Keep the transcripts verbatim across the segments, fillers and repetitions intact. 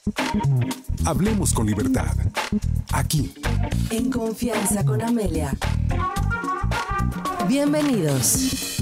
Hablemos con libertad. Aquí. En Confianza con Amelia. Bienvenidos.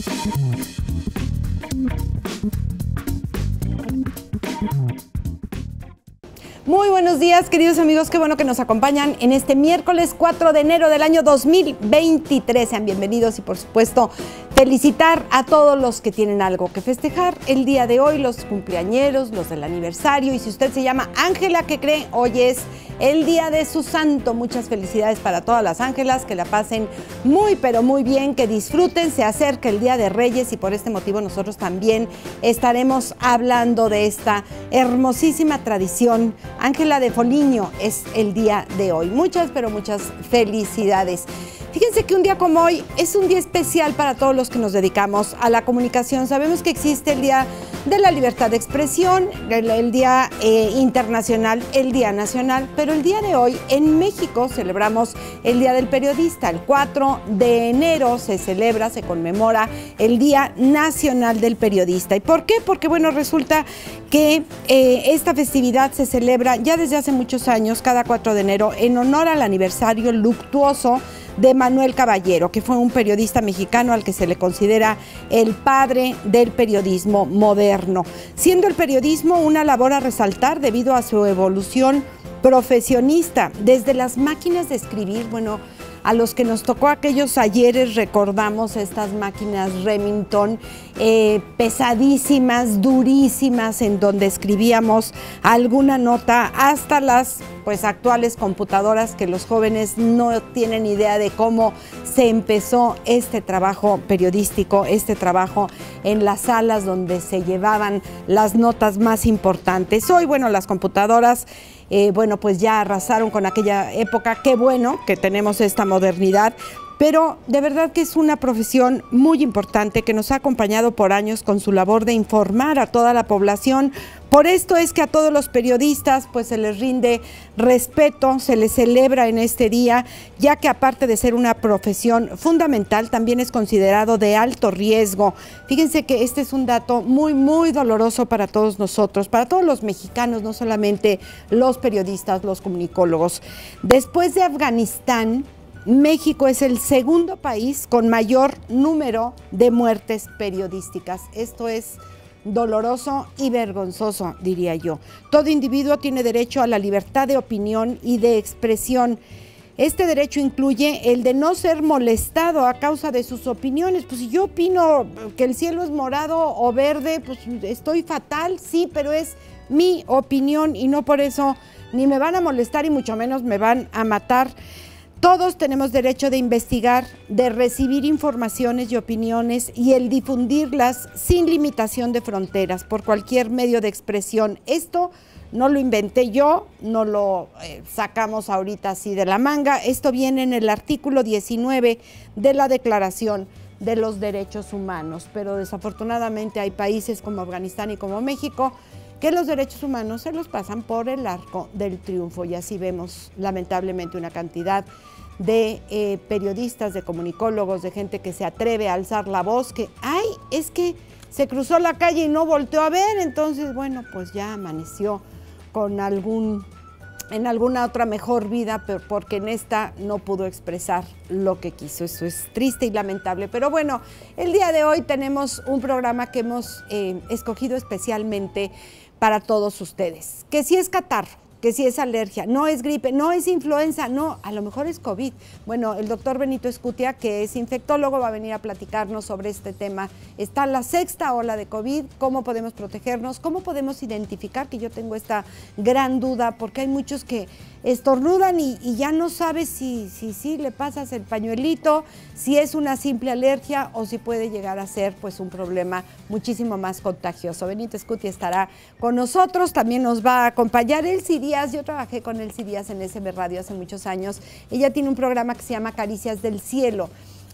Muy buenos días, queridos amigos, qué bueno que nos acompañan en este miércoles cuatro de enero del año dos mil veintitrés. Sean bienvenidos y, por supuesto, felicitar a todos los que tienen algo que festejar el día de hoy, los cumpleañeros, los del aniversario. Y si usted se llama Ángela, ¿qué cree? Hoy es el día de su santo. Muchas felicidades para todas las Ángelas, que la pasen muy, pero muy bien, que disfruten. Se acerca el Día de Reyes y por este motivo nosotros también estaremos hablando de esta hermosísima tradición. Ángela de Foligno es el día de hoy. Muchas, pero muchas felicidades. Fíjense que un día como hoy es un día especial para todos los que nos dedicamos a la comunicación. Sabemos que existe el Día de la Libertad de Expresión, el, el Día eh, Internacional, el Día Nacional, pero el día de hoy en México celebramos el Día del Periodista. El cuatro de enero se celebra, se conmemora el Día Nacional del Periodista. ¿Y por qué? Porque, bueno, resulta que eh, esta festividad se celebra ya desde hace muchos años, cada cuatro de enero, en honor al aniversario luctuoso de Manuel Caballero, que fue un periodista mexicano al que se le considera el padre del periodismo moderno, siendo el periodismo una labor a resaltar debido a su evolución profesionista, desde las máquinas de escribir. Bueno, a los que nos tocó aquellos ayeres recordamos estas máquinas Remington eh, pesadísimas, durísimas, en donde escribíamos alguna nota, hasta las pues actuales computadoras, que los jóvenes no tienen idea de cómo se empezó este trabajo periodístico, este trabajo en las salas donde se llevaban las notas más importantes. Hoy, bueno, las computadoras Eh, bueno, pues ya arrasaron con aquella época. Qué bueno que tenemos esta modernidad, pero de verdad que es una profesión muy importante que nos ha acompañado por años con su labor de informar a toda la población. Por esto es que a todos los periodistas pues se les rinde respeto, se les celebra en este día, ya que aparte de ser una profesión fundamental, también es considerado de alto riesgo. Fíjense que este es un dato muy, muy doloroso para todos nosotros, para todos los mexicanos, no solamente los periodistas, los comunicólogos. Después de Afganistán, México es el segundo país con mayor número de muertes periodísticas. Esto es doloroso y vergonzoso, diría yo. Todo individuo tiene derecho a la libertad de opinión y de expresión. Este derecho incluye el de no ser molestado a causa de sus opiniones. Pues si yo opino que el cielo es morado o verde, pues estoy fatal, sí, pero es mi opinión y no por eso ni me van a molestar y mucho menos me van a matar. Todos tenemos derecho de investigar, de recibir informaciones y opiniones y el difundirlas sin limitación de fronteras por cualquier medio de expresión. Esto no lo inventé yo, no lo eh, sacamos ahorita así de la manga. Esto viene en el artículo diecinueve de la Declaración de los Derechos Humanos, pero desafortunadamente hay países como Afganistán y como México que los derechos humanos se los pasan por el arco del triunfo, y así vemos lamentablemente una cantidad de eh, periodistas, de comunicólogos, de gente que se atreve a alzar la voz, que, ay, es que se cruzó la calle y no volteó a ver, entonces, bueno, pues ya amaneció con algún, en alguna otra mejor vida, pero porque en esta no pudo expresar lo que quiso. Eso es triste y lamentable, pero bueno, el día de hoy tenemos un programa que hemos eh, escogido especialmente para todos ustedes, que si es catarro, que si es alergia, no es gripe, no es influenza, no, a lo mejor es COVID. Bueno, el doctor Benito Escutia, que es infectólogo, va a venir a platicarnos sobre este tema. Está la sexta ola de COVID, cómo podemos protegernos, cómo podemos identificar, que yo tengo esta gran duda, porque hay muchos que estornudan y, y ya no sabes si, si, si le pasas el pañuelito, si es una simple alergia o si puede llegar a ser pues un problema muchísimo más contagioso. Benito Escutia estará con nosotros, también nos va a acompañar Elsie Díaz. Yo trabajé con Elsie Díaz en S M Radio hace muchos años. Ella tiene un programa que se llama Caricias del Cielo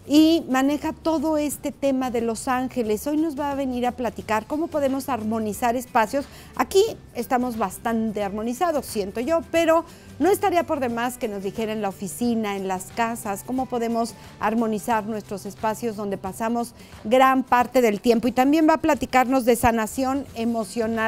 y maneja todo este tema de Los Ángeles. Hoy nos va a venir a platicar cómo podemos armonizar espacios. Aquí estamos bastante armonizados, siento yo, pero no estaría por demás que nos dijera en la oficina, en las casas, cómo podemos armonizar nuestros espacios donde pasamos gran parte del tiempo. Y también va a platicarnos de sanación emocional,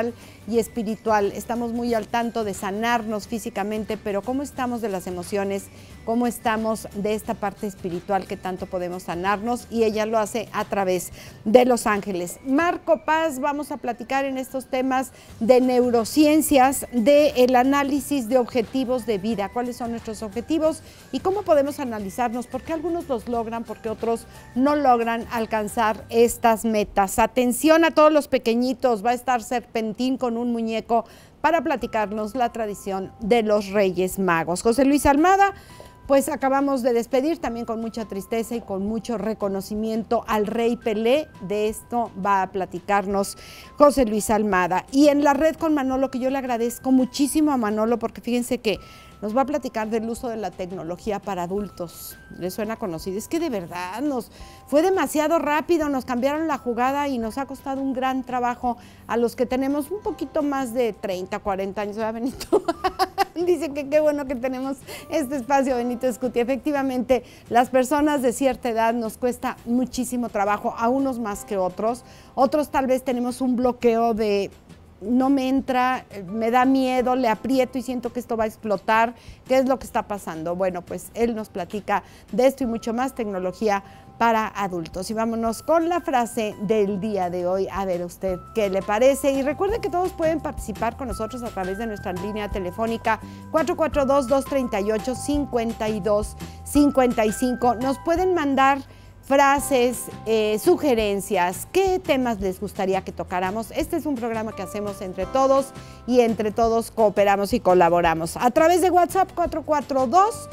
y espiritual. Estamos muy al tanto de sanarnos físicamente, pero ¿cómo estamos de las emociones? ¿Cómo estamos de esta parte espiritual que tanto podemos sanarnos? Y ella lo hace a través de Los Ángeles. Marco Paz, vamos a platicar en estos temas de neurociencias, del análisis de objetivos de vida. ¿Cuáles son nuestros objetivos y cómo podemos analizarnos? ¿Por qué algunos los logran, porque otros no logran alcanzar estas metas? Atención a todos los pequeñitos, va a estar Serpentín con un muñeco para platicarnos la tradición de los Reyes Magos. José Luis Almada, pues acabamos de despedir también con mucha tristeza y con mucho reconocimiento al Rey Pelé. De esto va a platicarnos José Luis Almada. Y en la red con Manolo, que yo le agradezco muchísimo a Manolo, porque fíjense que nos va a platicar del uso de la tecnología para adultos. ¿Les suena conocido? Es que de verdad nos fue demasiado rápido, nos cambiaron la jugada y nos ha costado un gran trabajo a los que tenemos un poquito más de treinta, cuarenta años, ¿verdad, Benito? Dicen que qué bueno que tenemos este espacio, Benito Escuti. Efectivamente, las personas de cierta edad nos cuesta muchísimo trabajo, a unos más que otros. Otros tal vez tenemos un bloqueo de no me entra, me da miedo, le aprieto y siento que esto va a explotar. ¿Qué es lo que está pasando? Bueno, pues él nos platica de esto y mucho más, tecnología para adultos. Y vámonos con la frase del día de hoy, a ver usted qué le parece. Y recuerde que todos pueden participar con nosotros a través de nuestra línea telefónica cuatro cuatro dos, dos tres ocho, cinco dos cinco cinco. Nos pueden mandar frases, eh, sugerencias, qué temas les gustaría que tocáramos. Este es un programa que hacemos entre todos y entre todos cooperamos y colaboramos. A través de WhatsApp cuatro cuatro dos,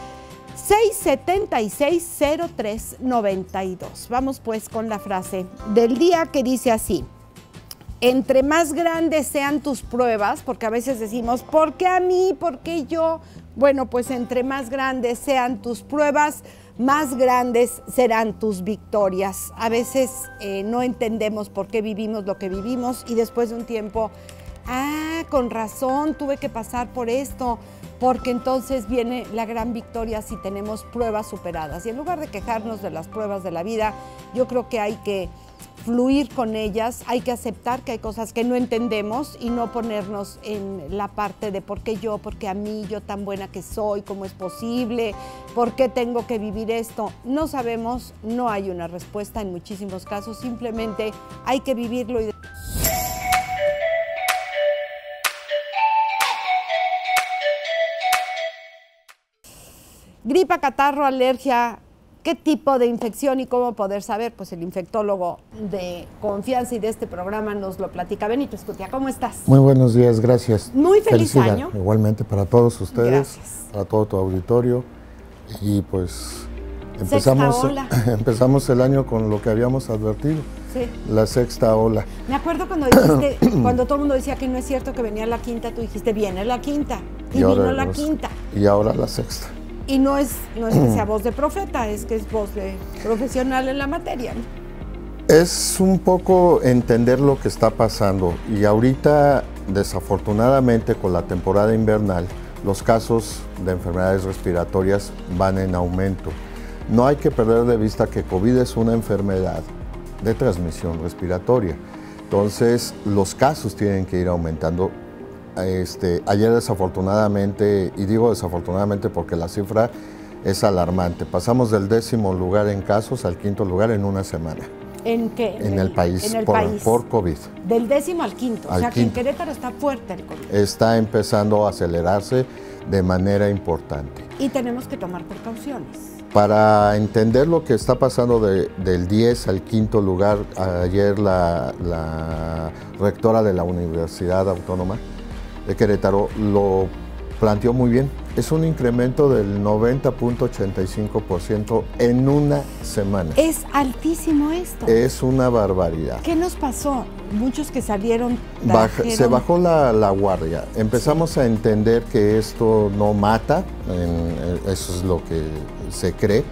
seis siete seis, cero tres nueve dos. Vamos pues con la frase del día, que dice así: entre más grandes sean tus pruebas, porque a veces decimos, ¿por qué a mí? ¿Por qué yo? Bueno, pues entre más grandes sean tus pruebas, más grandes serán tus victorias. A veces eh, no entendemos por qué vivimos lo que vivimos y después de un tiempo, ah, con razón, tuve que pasar por esto, porque entonces viene la gran victoria si tenemos pruebas superadas. Y en lugar de quejarnos de las pruebas de la vida, yo creo que hay que fluir con ellas, hay que aceptar que hay cosas que no entendemos y no ponernos en la parte de por qué yo, por qué a mí, yo tan buena que soy, cómo es posible, por qué tengo que vivir esto. No sabemos, no hay una respuesta en muchísimos casos, simplemente hay que vivirlo. Y gripa, catarro, alergia, ¿qué tipo de infección y cómo poder saber? Pues el infectólogo de confianza y de este programa nos lo platica. Benito Escutia, ¿cómo estás? Muy buenos días, gracias. Muy feliz Felicidad, año. Igualmente para todos ustedes, Gracias. para todo tu auditorio. Y pues empezamos, Sexta ola. empezamos el año con lo que habíamos advertido, Sí. la sexta ola. Me acuerdo cuando dijiste, cuando todo el mundo decía que no es cierto que venía la quinta, tú dijiste, viene la quinta. Y, Y vino ahora la los- quinta. Y ahora la sexta. Y no es, no es que sea voz de profeta, es que es voz de profesional en la materia, ¿no? Es un poco entender lo que está pasando y ahorita, desafortunadamente, con la temporada invernal, los casos de enfermedades respiratorias van en aumento. No hay que perder de vista que COVID es una enfermedad de transmisión respiratoria. Entonces, los casos tienen que ir aumentando. Este, ayer desafortunadamente, y digo desafortunadamente porque la cifra es alarmante, pasamos del décimo lugar en casos al quinto lugar en una semana. ¿En qué? En el país, En el por, país. por COVID. Del décimo al quinto. Al o sea que en quinto. Querétaro está fuerte el COVID. Está empezando a acelerarse de manera importante. Y tenemos que tomar precauciones. Para entender lo que está pasando de, del diez al quinto lugar, ayer la, la rectora de la Universidad Autónoma de Querétaro lo planteó muy bien. Es un incremento del noventa punto ochenta y cinco por ciento en una semana. Es altísimo esto. Es una barbaridad. ¿Qué nos pasó? Muchos que salieron Baja- trajeron- se bajó la, la guardia. Empezamos a entender que esto no mata, en- eso es lo que se cree.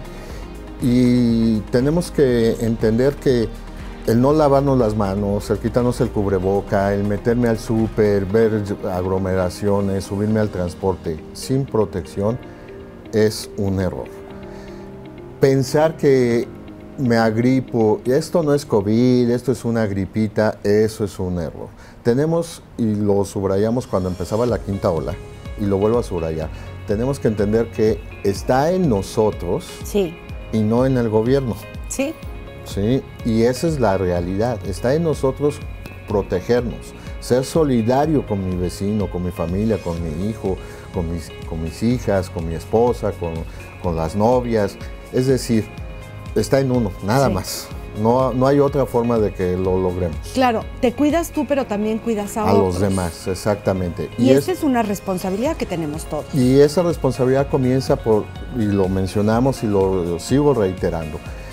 Y tenemos que entender que el no lavarnos las manos, el quitarnos el cubreboca, el meterme al súper, ver aglomeraciones, subirme al transporte sin protección, es un error. Pensar que me agripo, esto no es COVID, esto es una gripita, eso es un error. Tenemos, y lo subrayamos cuando empezaba la quinta ola, y lo vuelvo a subrayar, tenemos que entender que está en nosotros Sí, y no en el gobierno. sí. ¿Sí? Y esa es la realidad, está en nosotros protegernos, ser solidario con mi vecino, con mi familia, con mi hijo, con mis, con mis hijas, con mi esposa, con, con las novias, es decir, está en uno, nada Sí. más, no, no hay otra forma de que lo logremos. Claro, te cuidas tú, pero también cuidas a, A otros. los demás, exactamente. Y, Y esa es- es una responsabilidad que tenemos todos. Y esa responsabilidad comienza por, y lo mencionamos y lo, lo sigo reiterando,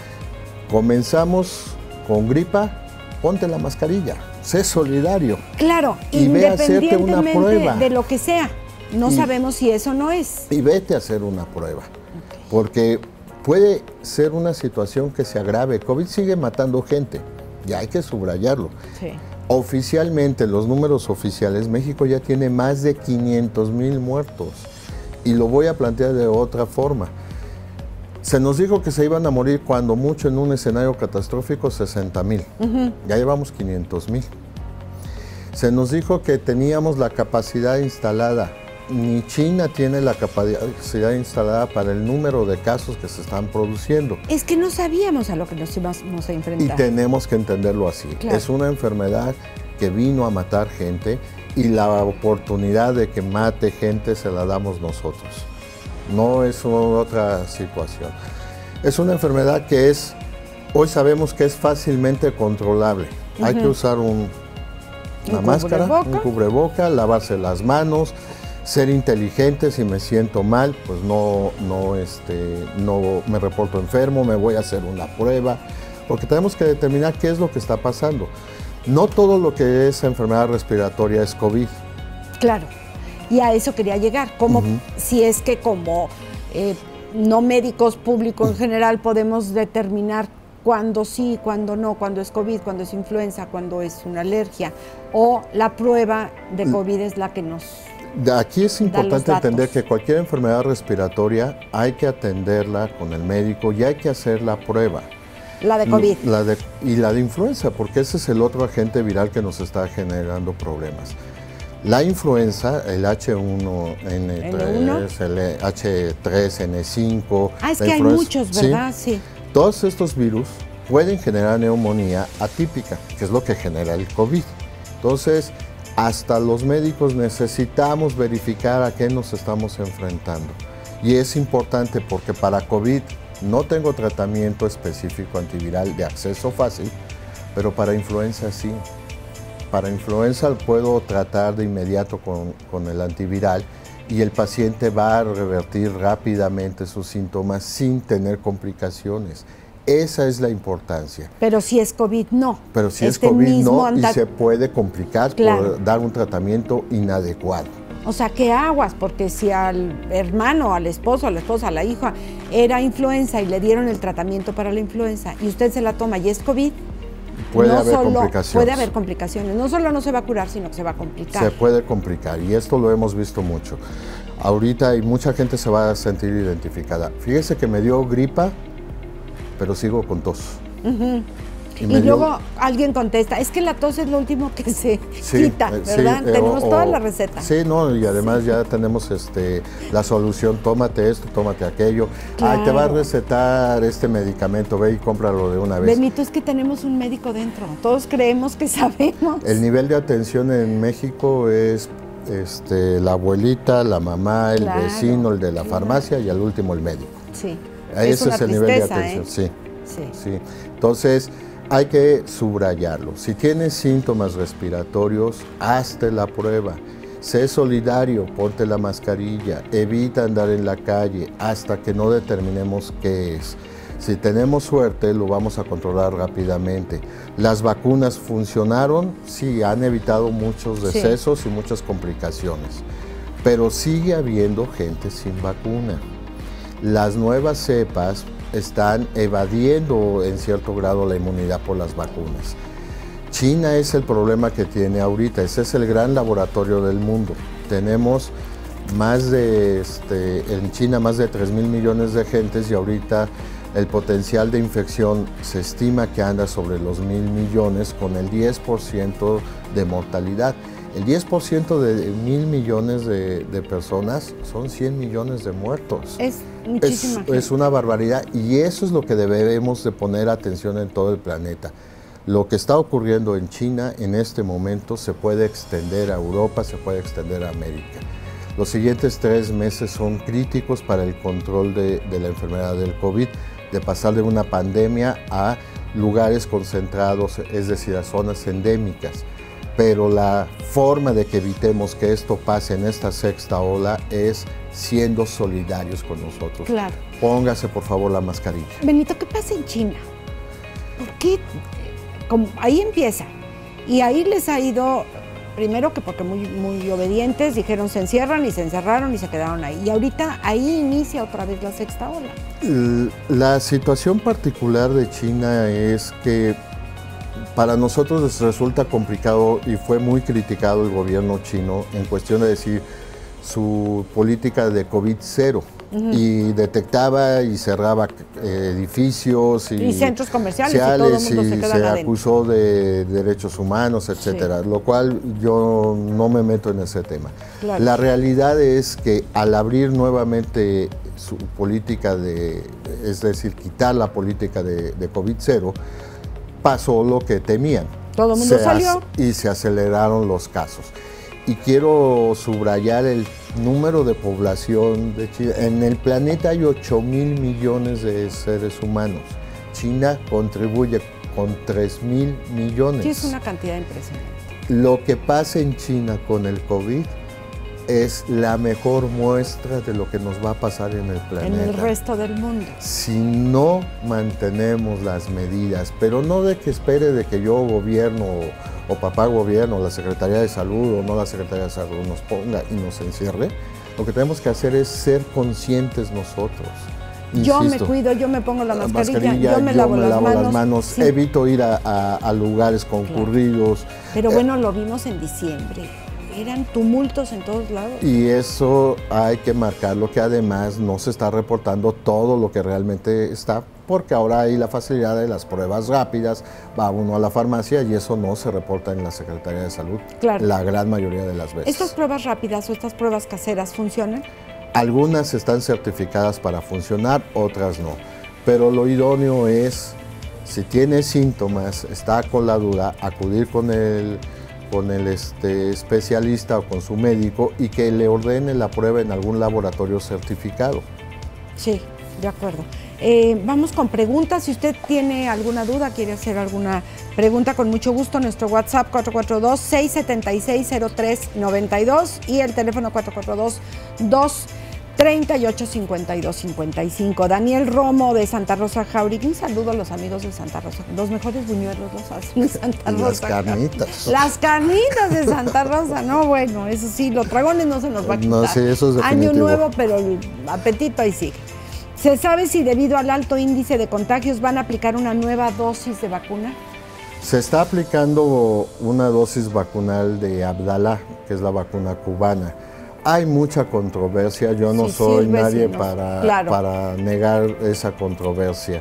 comenzamos con gripa, ponte la mascarilla, sé solidario. Claro, Y ve a hacerte una independientemente prueba. de lo que sea. No Y- sabemos si eso no es. Y vete a hacer una prueba, porque puede ser una situación que se agrave. COVID sigue matando gente, y hay que subrayarlo. Sí. Oficialmente, los números oficiales, México ya tiene más de quinientos mil muertos. Y lo voy a plantear de otra forma. Se nos dijo que se iban a morir cuando mucho en un escenario catastrófico sesenta mil. Ya llevamos quinientos mil. Se nos dijo que teníamos la capacidad instalada. Ni China tiene la capacidad instalada para el número de casos que se están produciendo. Es que no sabíamos a lo que nos íbamos a Y enfrentar. tenemos que entenderlo así. Claro. Es una enfermedad que vino a matar gente y la oportunidad de que mate gente se la damos nosotros. No es otra situación. Es una enfermedad que es, hoy sabemos que es fácilmente controlable. Hay que usar un, una Un máscara, cubreboca. un cubreboca, lavarse las manos, ser inteligente. Si me siento mal, pues no, no, este, no me reporto enfermo, me voy a hacer una prueba, porque tenemos que determinar qué es lo que está pasando. No todo lo que es enfermedad respiratoria es COVID. Claro. Y a eso quería llegar. Como si es que como eh, no médicos, público en general, podemos determinar cuándo sí, cuándo no, cuándo es COVID, cuándo es influenza, cuándo es una alergia. O la prueba de COVID es la que nos... De Aquí es Da los importante datos. entender que cualquier enfermedad respiratoria hay que atenderla con el médico y hay que hacer la prueba. La de COVID. La de- y la de influenza, porque ese es el otro agente viral que nos está generando problemas. La influenza, el H uno N tres, el H tres N cinco... Ah, es la que hay influenza- muchos, ¿verdad? Sí. Todos estos virus pueden generar neumonía atípica, que es lo que genera el COVID. Entonces, hasta los médicos necesitamos verificar a qué nos estamos enfrentando. Y es importante porque para COVID no tengo tratamiento específico antiviral de acceso fácil, pero para influenza sí. Para influenza puedo tratar de inmediato con, con el antiviral y el paciente va a revertir rápidamente sus síntomas sin tener complicaciones. Esa es la importancia. Pero si es COVID, no. Pero si Este es COVID mismo no, y anda- se puede complicar Claro. por dar un tratamiento inadecuado. O sea, ¿qué aguas? Porque si al hermano, al esposo, a la esposa, a la hija era influenza y le dieron el tratamiento para la influenza y usted se la toma y es COVID, Puede no haber solo complicaciones. puede haber complicaciones. No solo no se va a curar, sino que se va a complicar. Se puede complicar y esto lo hemos visto mucho. Ahorita y mucha gente se va a sentir identificada. Fíjese que me dio gripa, pero sigo con tos. Y, me dio- luego alguien contesta, es que la tos es lo último que se Sí, quita, eh, sí, ¿verdad? eh, Tenemos o- toda o- la receta. Sí, no, y además ya tenemos este, la solución, tómate esto, tómate aquello. Ay, te va a Claro. recetar este medicamento, ve y cómpralo de una vez. Benito, es que tenemos un médico dentro. Todos creemos que sabemos. El nivel de atención en México es este, la abuelita, la mamá, el Claro, vecino, el de la claro. farmacia y al último el médico. Sí. Ese una es el nivel de tristeza, atención, ¿eh? sí. Sí. Sí, entonces hay que subrayarlo. Si tienes síntomas respiratorios, hazte la prueba. Sé solidario, ponte la mascarilla, evita andar en la calle hasta que no determinemos qué es. Si tenemos suerte, lo vamos a controlar rápidamente. ¿Las vacunas funcionaron? Sí, han evitado muchos Sí. decesos y muchas complicaciones. Pero sigue habiendo gente sin vacuna. Las nuevas cepas están evadiendo en cierto grado la inmunidad por las vacunas. China es el problema que tiene ahorita, ese es el gran laboratorio del mundo. Tenemos más de, este, en China más de tres mil millones de gentes y ahorita El potencial de infección se estima que anda sobre los mil millones con el diez por ciento de mortalidad. El diez por ciento de mil millones de, de personas son cien millones de muertos. Es muchísima es, es una barbaridad y eso es lo que debemos de poner atención en todo el planeta. Lo que está ocurriendo en China en este momento se puede extender a Europa, se puede extender a América. Los siguientes tres meses son críticos para el control de, de la enfermedad del COVID, de pasar de una pandemia a lugares concentrados, es decir, a zonas endémicas. Pero la forma de que evitemos que esto pase en esta sexta ola es siendo solidarios con nosotros. Claro. Póngase, por favor, la mascarilla. Benito, ¿qué pasa en China? ¿Por qué? Como, ahí empieza. Y ahí les ha ido, primero que porque muy, muy obedientes, dijeron se encierran y se encerraron y se quedaron ahí. Y ahorita ahí inicia otra vez la sexta ola. La situación particular de China es que para nosotros les resulta complicado y fue muy criticado el gobierno chino en cuestión de decir su política de COVID cero. Uh-huh. Y detectaba y cerraba eh, edificios y, y centros comerciales y todo el mundo se queda se adentro. acusó de derechos humanos, etcétera, sí. Lo cual yo no me meto en ese tema. Claro. La realidad es que al abrir nuevamente su política de, es decir, quitar la política de, de COVID cero, pasó lo que temían. Todo el mundo se salió. Y se aceleraron los casos. Y quiero subrayar el número de población de China. En el planeta hay ocho mil millones de seres humanos. China contribuye con tres mil millones. Sí, es una cantidad impresionante. Lo que pasa en China con el COVID es la mejor muestra de lo que nos va a pasar en el planeta. En el resto del mundo. Si no mantenemos las medidas, pero no de que espere de que yo gobierno o, o papá gobierno, o la Secretaría de Salud o no la Secretaría de Salud nos ponga y nos encierre, lo que tenemos que hacer es ser conscientes nosotros. Insisto, yo me cuido, yo me pongo la mascarilla, mascarilla yo me yo lavo, me las, lavo manos, las manos, sí. Evito ir a, a, a lugares concurridos. Claro. Pero bueno, eh, lo vimos en diciembre. Eran tumultos en todos lados. Y eso hay que marcarlo, que además no se está reportando todo lo que realmente está, porque ahora hay la facilidad de las pruebas rápidas, va uno a la farmacia y eso no se reporta en la Secretaría de Salud, claro. La gran mayoría de las veces. ¿Estas pruebas rápidas o estas pruebas caseras funcionan? Algunas están certificadas para funcionar, otras no. Pero lo idóneo es, si tiene síntomas, está con la duda, acudir con el... con el este, especialista o con su médico y que le ordene la prueba en algún laboratorio certificado. Sí, de acuerdo. Eh, vamos con preguntas. Si usted tiene alguna duda, quiere hacer alguna pregunta, con mucho gusto, nuestro WhatsApp cuatro cuatro dos, seis siete seis, cero tres nueve dos y el teléfono cuatro cuatro dos, dos treinta y ocho, cincuenta y dos, cincuenta y cinco. Daniel Romo de Santa Rosa Jauregui. Un saludo a los amigos de Santa Rosa. Los mejores buñuelos los hacen en Santa Rosa. Las carnitas. Las carnitas de Santa Rosa. No, bueno, eso sí, los dragones no se nos va a quitar. No, sí, eso es definitivo. Año nuevo, pero el apetito ahí sigue. ¿Se sabe si debido al alto índice de contagios van a aplicar una nueva dosis de vacuna? Se está aplicando una dosis vacunal de Abdala, que es la vacuna cubana. Hay mucha controversia, yo no sí, soy sí, nadie vecino. para, Claro. para negar esa controversia.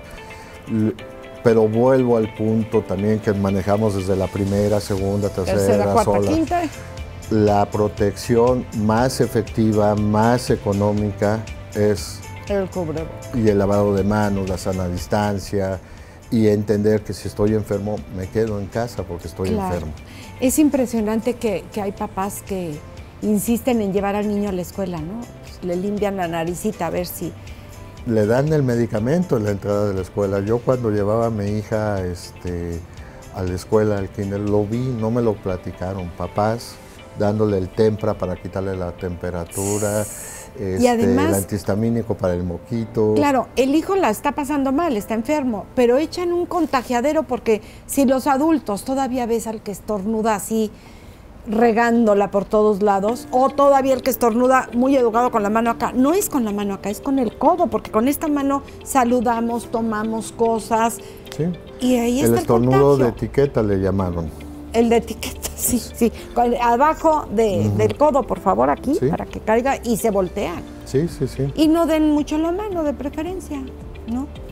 Pero vuelvo al punto también que manejamos desde la primera, segunda, tercera, Tercera, cuarta, sola. quinta. La protección más efectiva, más económica es el cubrebocas. Y el lavado de manos, la sana distancia y entender que si estoy enfermo me quedo en casa porque estoy claro. enfermo. Es impresionante que, que hay papás que insisten en llevar al niño a la escuela, ¿no? Le limpian la naricita a ver si... Le dan el medicamento en la entrada de la escuela. Yo cuando llevaba a mi hija este, a la escuela, al kinder, lo vi, no me lo platicaron. Papás dándole el Tempra para quitarle la temperatura, este, y además, el antihistamínico para el moquito. Claro, el hijo la está pasando mal, está enfermo, pero echan un contagiadero porque si los adultos todavía ves al que estornuda así, regándola por todos lados, o todavía el que estornuda muy educado con la mano acá, no es con la mano acá, es con el codo, porque con esta mano saludamos, tomamos cosas, sí. Y ahí el está el estornudo contagio. de etiqueta le llamaron. El de etiqueta, sí, sí, abajo de, uh-huh. del codo, por favor, aquí, sí. para que caiga y se voltean. Sí, sí, sí. Y no den mucho la mano, de preferencia, ¿no?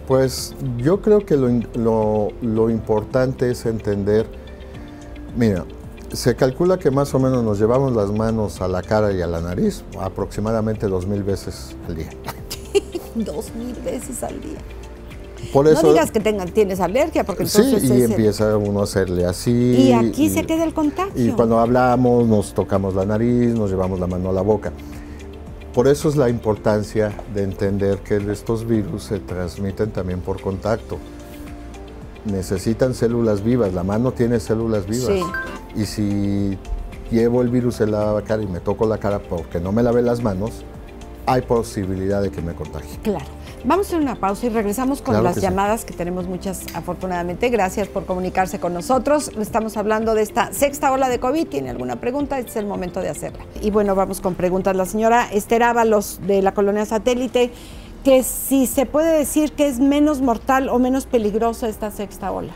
Pues yo creo que lo, lo, lo importante es entender, mira, se calcula que más o menos nos llevamos las manos a la cara y a la nariz aproximadamente dos mil veces al día. Dos mil veces al día. Por eso, no digas que tengan, tienes alergia, porque entonces... Sí, y es empieza el... uno a hacerle así. Y aquí y, se queda el contagio. Y cuando hablamos, nos tocamos la nariz, nos llevamos la mano a la boca. Por eso es la importancia de entender que estos virus se transmiten también por contacto. Necesitan células vivas, la mano tiene células vivas. Sí. Y si llevo el virus en la cara y me toco la cara porque no me lavé las manos, hay posibilidad de que me contagie. Claro. Vamos a hacer una pausa y regresamos con Claro las que llamadas, sí. que tenemos muchas afortunadamente. Gracias por comunicarse con nosotros. Estamos hablando de esta sexta ola de COVID. ¿Tiene alguna pregunta? Este es el momento de hacerla. Y bueno, vamos con preguntas. La señora Esther Ábalos, de la colonia Satélite, que si se puede decir que es menos mortal o menos peligrosa esta sexta ola.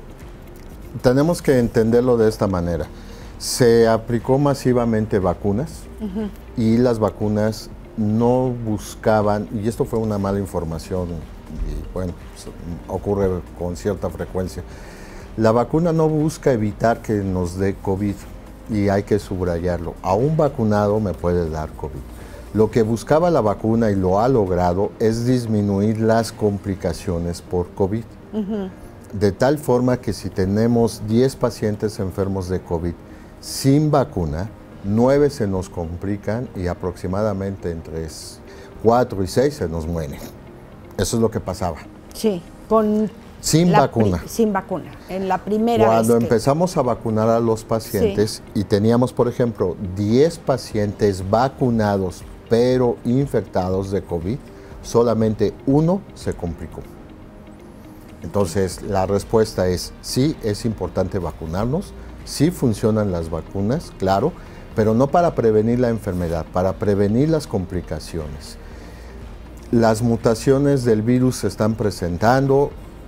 Tenemos que entenderlo de esta manera. Se aplicó masivamente vacunas uh-huh. y las vacunas no buscaban, y esto fue una mala información, y bueno, ocurre con cierta frecuencia. La vacuna no busca evitar que nos dé COVID, y hay que subrayarlo. A un vacunado me puede dar COVID. Lo que buscaba la vacuna, y lo ha logrado, es disminuir las complicaciones por COVID. Uh-huh. De tal forma que si tenemos diez pacientes enfermos de COVID sin vacuna, nueve se nos complican y aproximadamente entre cuatro y seis se nos mueren. Eso es lo que pasaba. Sí, con sin la vacuna. Pri- sin vacuna, en la primera Cuando vez que... empezamos a vacunar a los pacientes sí. y teníamos, por ejemplo, diez pacientes vacunados pero infectados de COVID, solamente uno se complicó. Entonces, la respuesta es sí, es importante vacunarnos, sí funcionan las vacunas, claro, pero no para prevenir la enfermedad, para prevenir las complicaciones. Las mutaciones del virus se están presentando,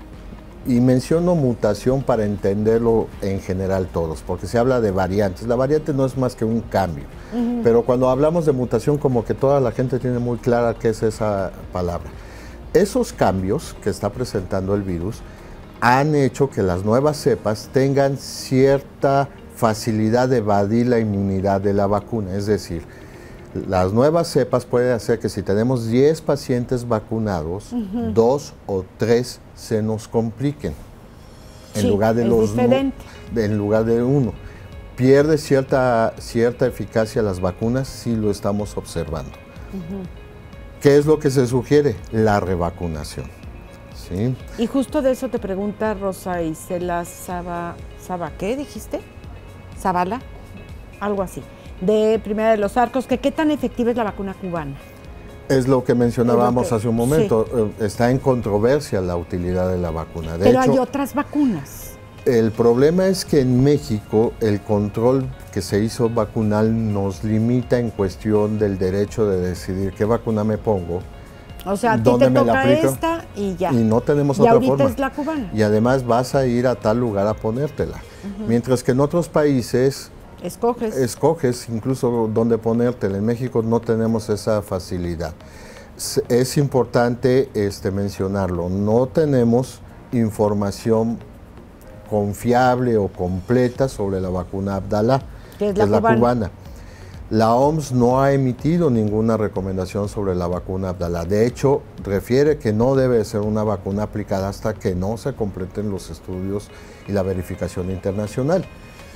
y menciono mutación para entenderlo en general todos, porque se habla de variantes. La variante no es más que un cambio, uh-huh. pero cuando hablamos de mutación, como que toda la gente tiene muy clara qué es esa palabra. Esos cambios que está presentando el virus han hecho que las nuevas cepas tengan cierta facilidad de evadir la inmunidad de la vacuna. Es decir, las nuevas cepas pueden hacer que si tenemos diez pacientes vacunados, uh-huh. dos o tres se nos compliquen en sí, lugar de es los diferente. no, en lugar de uno. Pierde cierta, cierta eficacia las vacunas si lo estamos observando. Uh-huh. ¿Qué es lo que se sugiere? La revacunación. ¿Sí? Y justo de eso te pregunta Rosa Isela Saba, Saba, ¿qué dijiste? Zavala, algo así, de Primera de los Arcos, que qué tan efectiva es la vacuna cubana. Es lo que mencionábamos que, hace un momento, sí. está en controversia la utilidad de la vacuna. De Pero hecho, hay otras vacunas. El problema es que en México el control que se hizo vacunal nos limita en cuestión del derecho de decidir qué vacuna me pongo. O sea, a ti te toca esta y ya. Y no tenemos y otra ahorita forma. es la cubana. Y además vas a ir a tal lugar a ponértela. Uh-huh. Mientras que en otros países escoges. escoges incluso dónde ponértela. En México no tenemos esa facilidad. Es importante este, mencionarlo. No tenemos información confiable o completa sobre la vacuna Abdala, que es que la, es la cubana. cubana. La O M S no ha emitido ninguna recomendación sobre la vacuna Abdala. De hecho, refiere que no debe ser una vacuna aplicada hasta que no se completen los estudios y la verificación internacional.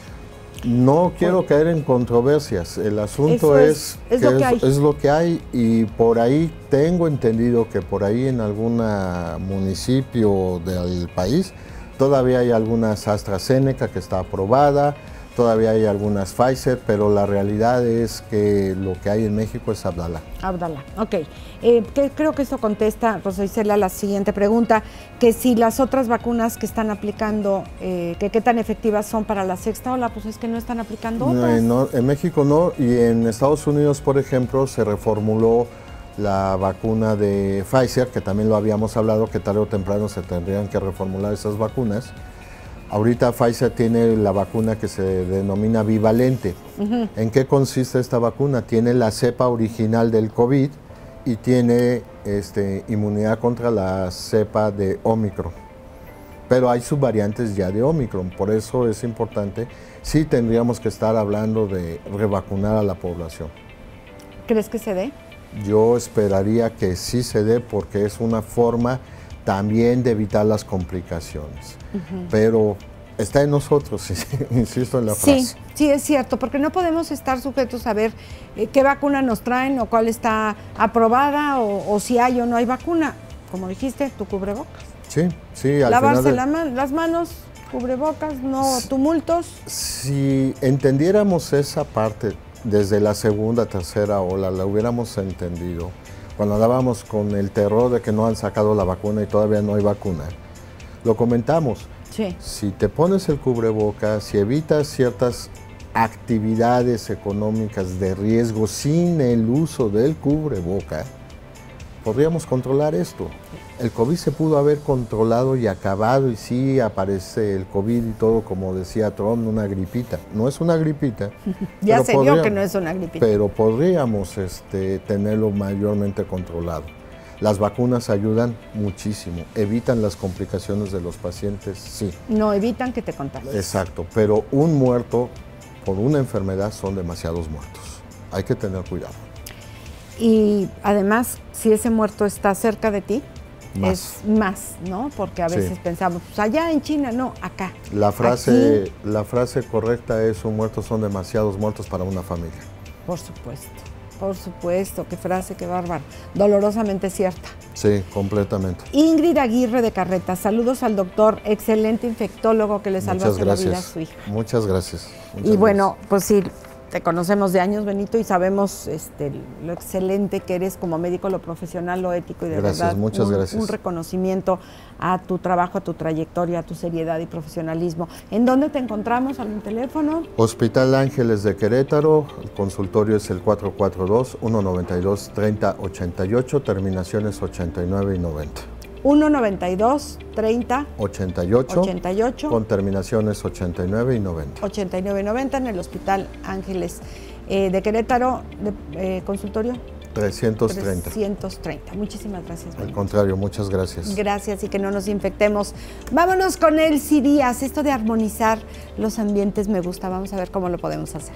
No quiero caer en controversias. El asunto es, es, es, que lo que es, es lo que hay, y por ahí tengo entendido que por ahí en algún municipio del país todavía hay algunas AstraZeneca que está aprobada, todavía hay algunas Pfizer, pero la realidad es que lo que hay en México es Abdala. Abdala, ok. Eh, que, creo que eso contesta, Rosa Isela, la siguiente pregunta, que si las otras vacunas que están aplicando, eh, que qué tan efectivas son para la sexta ola, pues es que no están aplicando otras. No, no, en México no, y en Estados Unidos, por ejemplo, se reformuló la vacuna de Pfizer, que también lo habíamos hablado, que tarde o temprano se tendrían que reformular esas vacunas. Ahorita Pfizer tiene la vacuna que se denomina bivalente. Uh-huh. ¿En qué consiste esta vacuna? Tiene la cepa original del COVID y tiene este, inmunidad contra la cepa de Omicron. Pero hay subvariantes ya de Omicron, por eso es importante. Sí tendríamos que estar hablando de revacunar a la población. ¿Crees que se dé? Yo esperaría que sí se dé porque es una forma también de evitar las complicaciones. Uh-huh. Pero está en nosotros, insisto en la sí, frase. Sí, es cierto, porque no podemos estar sujetos a ver eh, qué vacuna nos traen o cuál está aprobada o, o si hay o no hay vacuna. Como dijiste, tu cubrebocas. Sí, sí. Al Lavarse final de... la man, las manos, cubrebocas, no tumultos. Si entendiéramos esa parte desde la segunda, tercera ola, la hubiéramos entendido. Cuando andábamos con el terror de que no han sacado la vacuna y todavía no hay vacuna, lo comentamos. Sí. Si te pones el cubrebocas, si evitas ciertas actividades económicas de riesgo sin el uso del cubreboca, podríamos controlar esto. El COVID se pudo haber controlado y acabado, y sí aparece el COVID y todo, como decía Trump, una gripita. No es una gripita. Ya se vio que no es una gripita. Pero podríamos este, tenerlo mayormente controlado. Las vacunas ayudan muchísimo, evitan las complicaciones de los pacientes, sí. No evitan que te contagies. Exacto, pero un muerto por una enfermedad son demasiados muertos. Hay que tener cuidado. Y además, si ese muerto está cerca de ti, más. es más, ¿no? Porque a veces sí. pensamos, pues allá en China, no, acá. La frase, Aquí, la frase correcta es, un muerto son demasiados muertos para una familia. Por supuesto, por supuesto, qué frase, qué bárbaro. Dolorosamente cierta. Sí, completamente. Ingrid Aguirre de Carreta, saludos al doctor, excelente infectólogo que le salvaste la vida a su hija. Muchas gracias. Muchas y bueno, gracias. pues sí, te conocemos de años, Benito, y sabemos este, lo excelente que eres como médico, lo profesional, lo ético y de gracias, verdad muchas un, gracias. un reconocimiento a tu trabajo, a tu trayectoria, a tu seriedad y profesionalismo. ¿En dónde te encontramos? ¿Algún teléfono? Hospital Ángeles de Querétaro, el consultorio es el cuatro cuatro dos, uno nueve dos, tres cero ocho ocho, terminaciones ochenta y nueve y noventa. uno noventa y dos, treinta, ochenta y ocho, ochenta y ocho, con terminaciones ochenta y nueve y noventa. ochenta y nueve y noventa en el Hospital Ángeles eh, de Querétaro, de, eh, consultorio trescientos treinta. trescientos treinta. Muchísimas gracias, Benito. Al contrario, muchas gracias. Gracias y que no nos infectemos. Vámonos con Elsie Díaz. Esto de armonizar los ambientes me gusta. Vamos a ver cómo lo podemos hacer.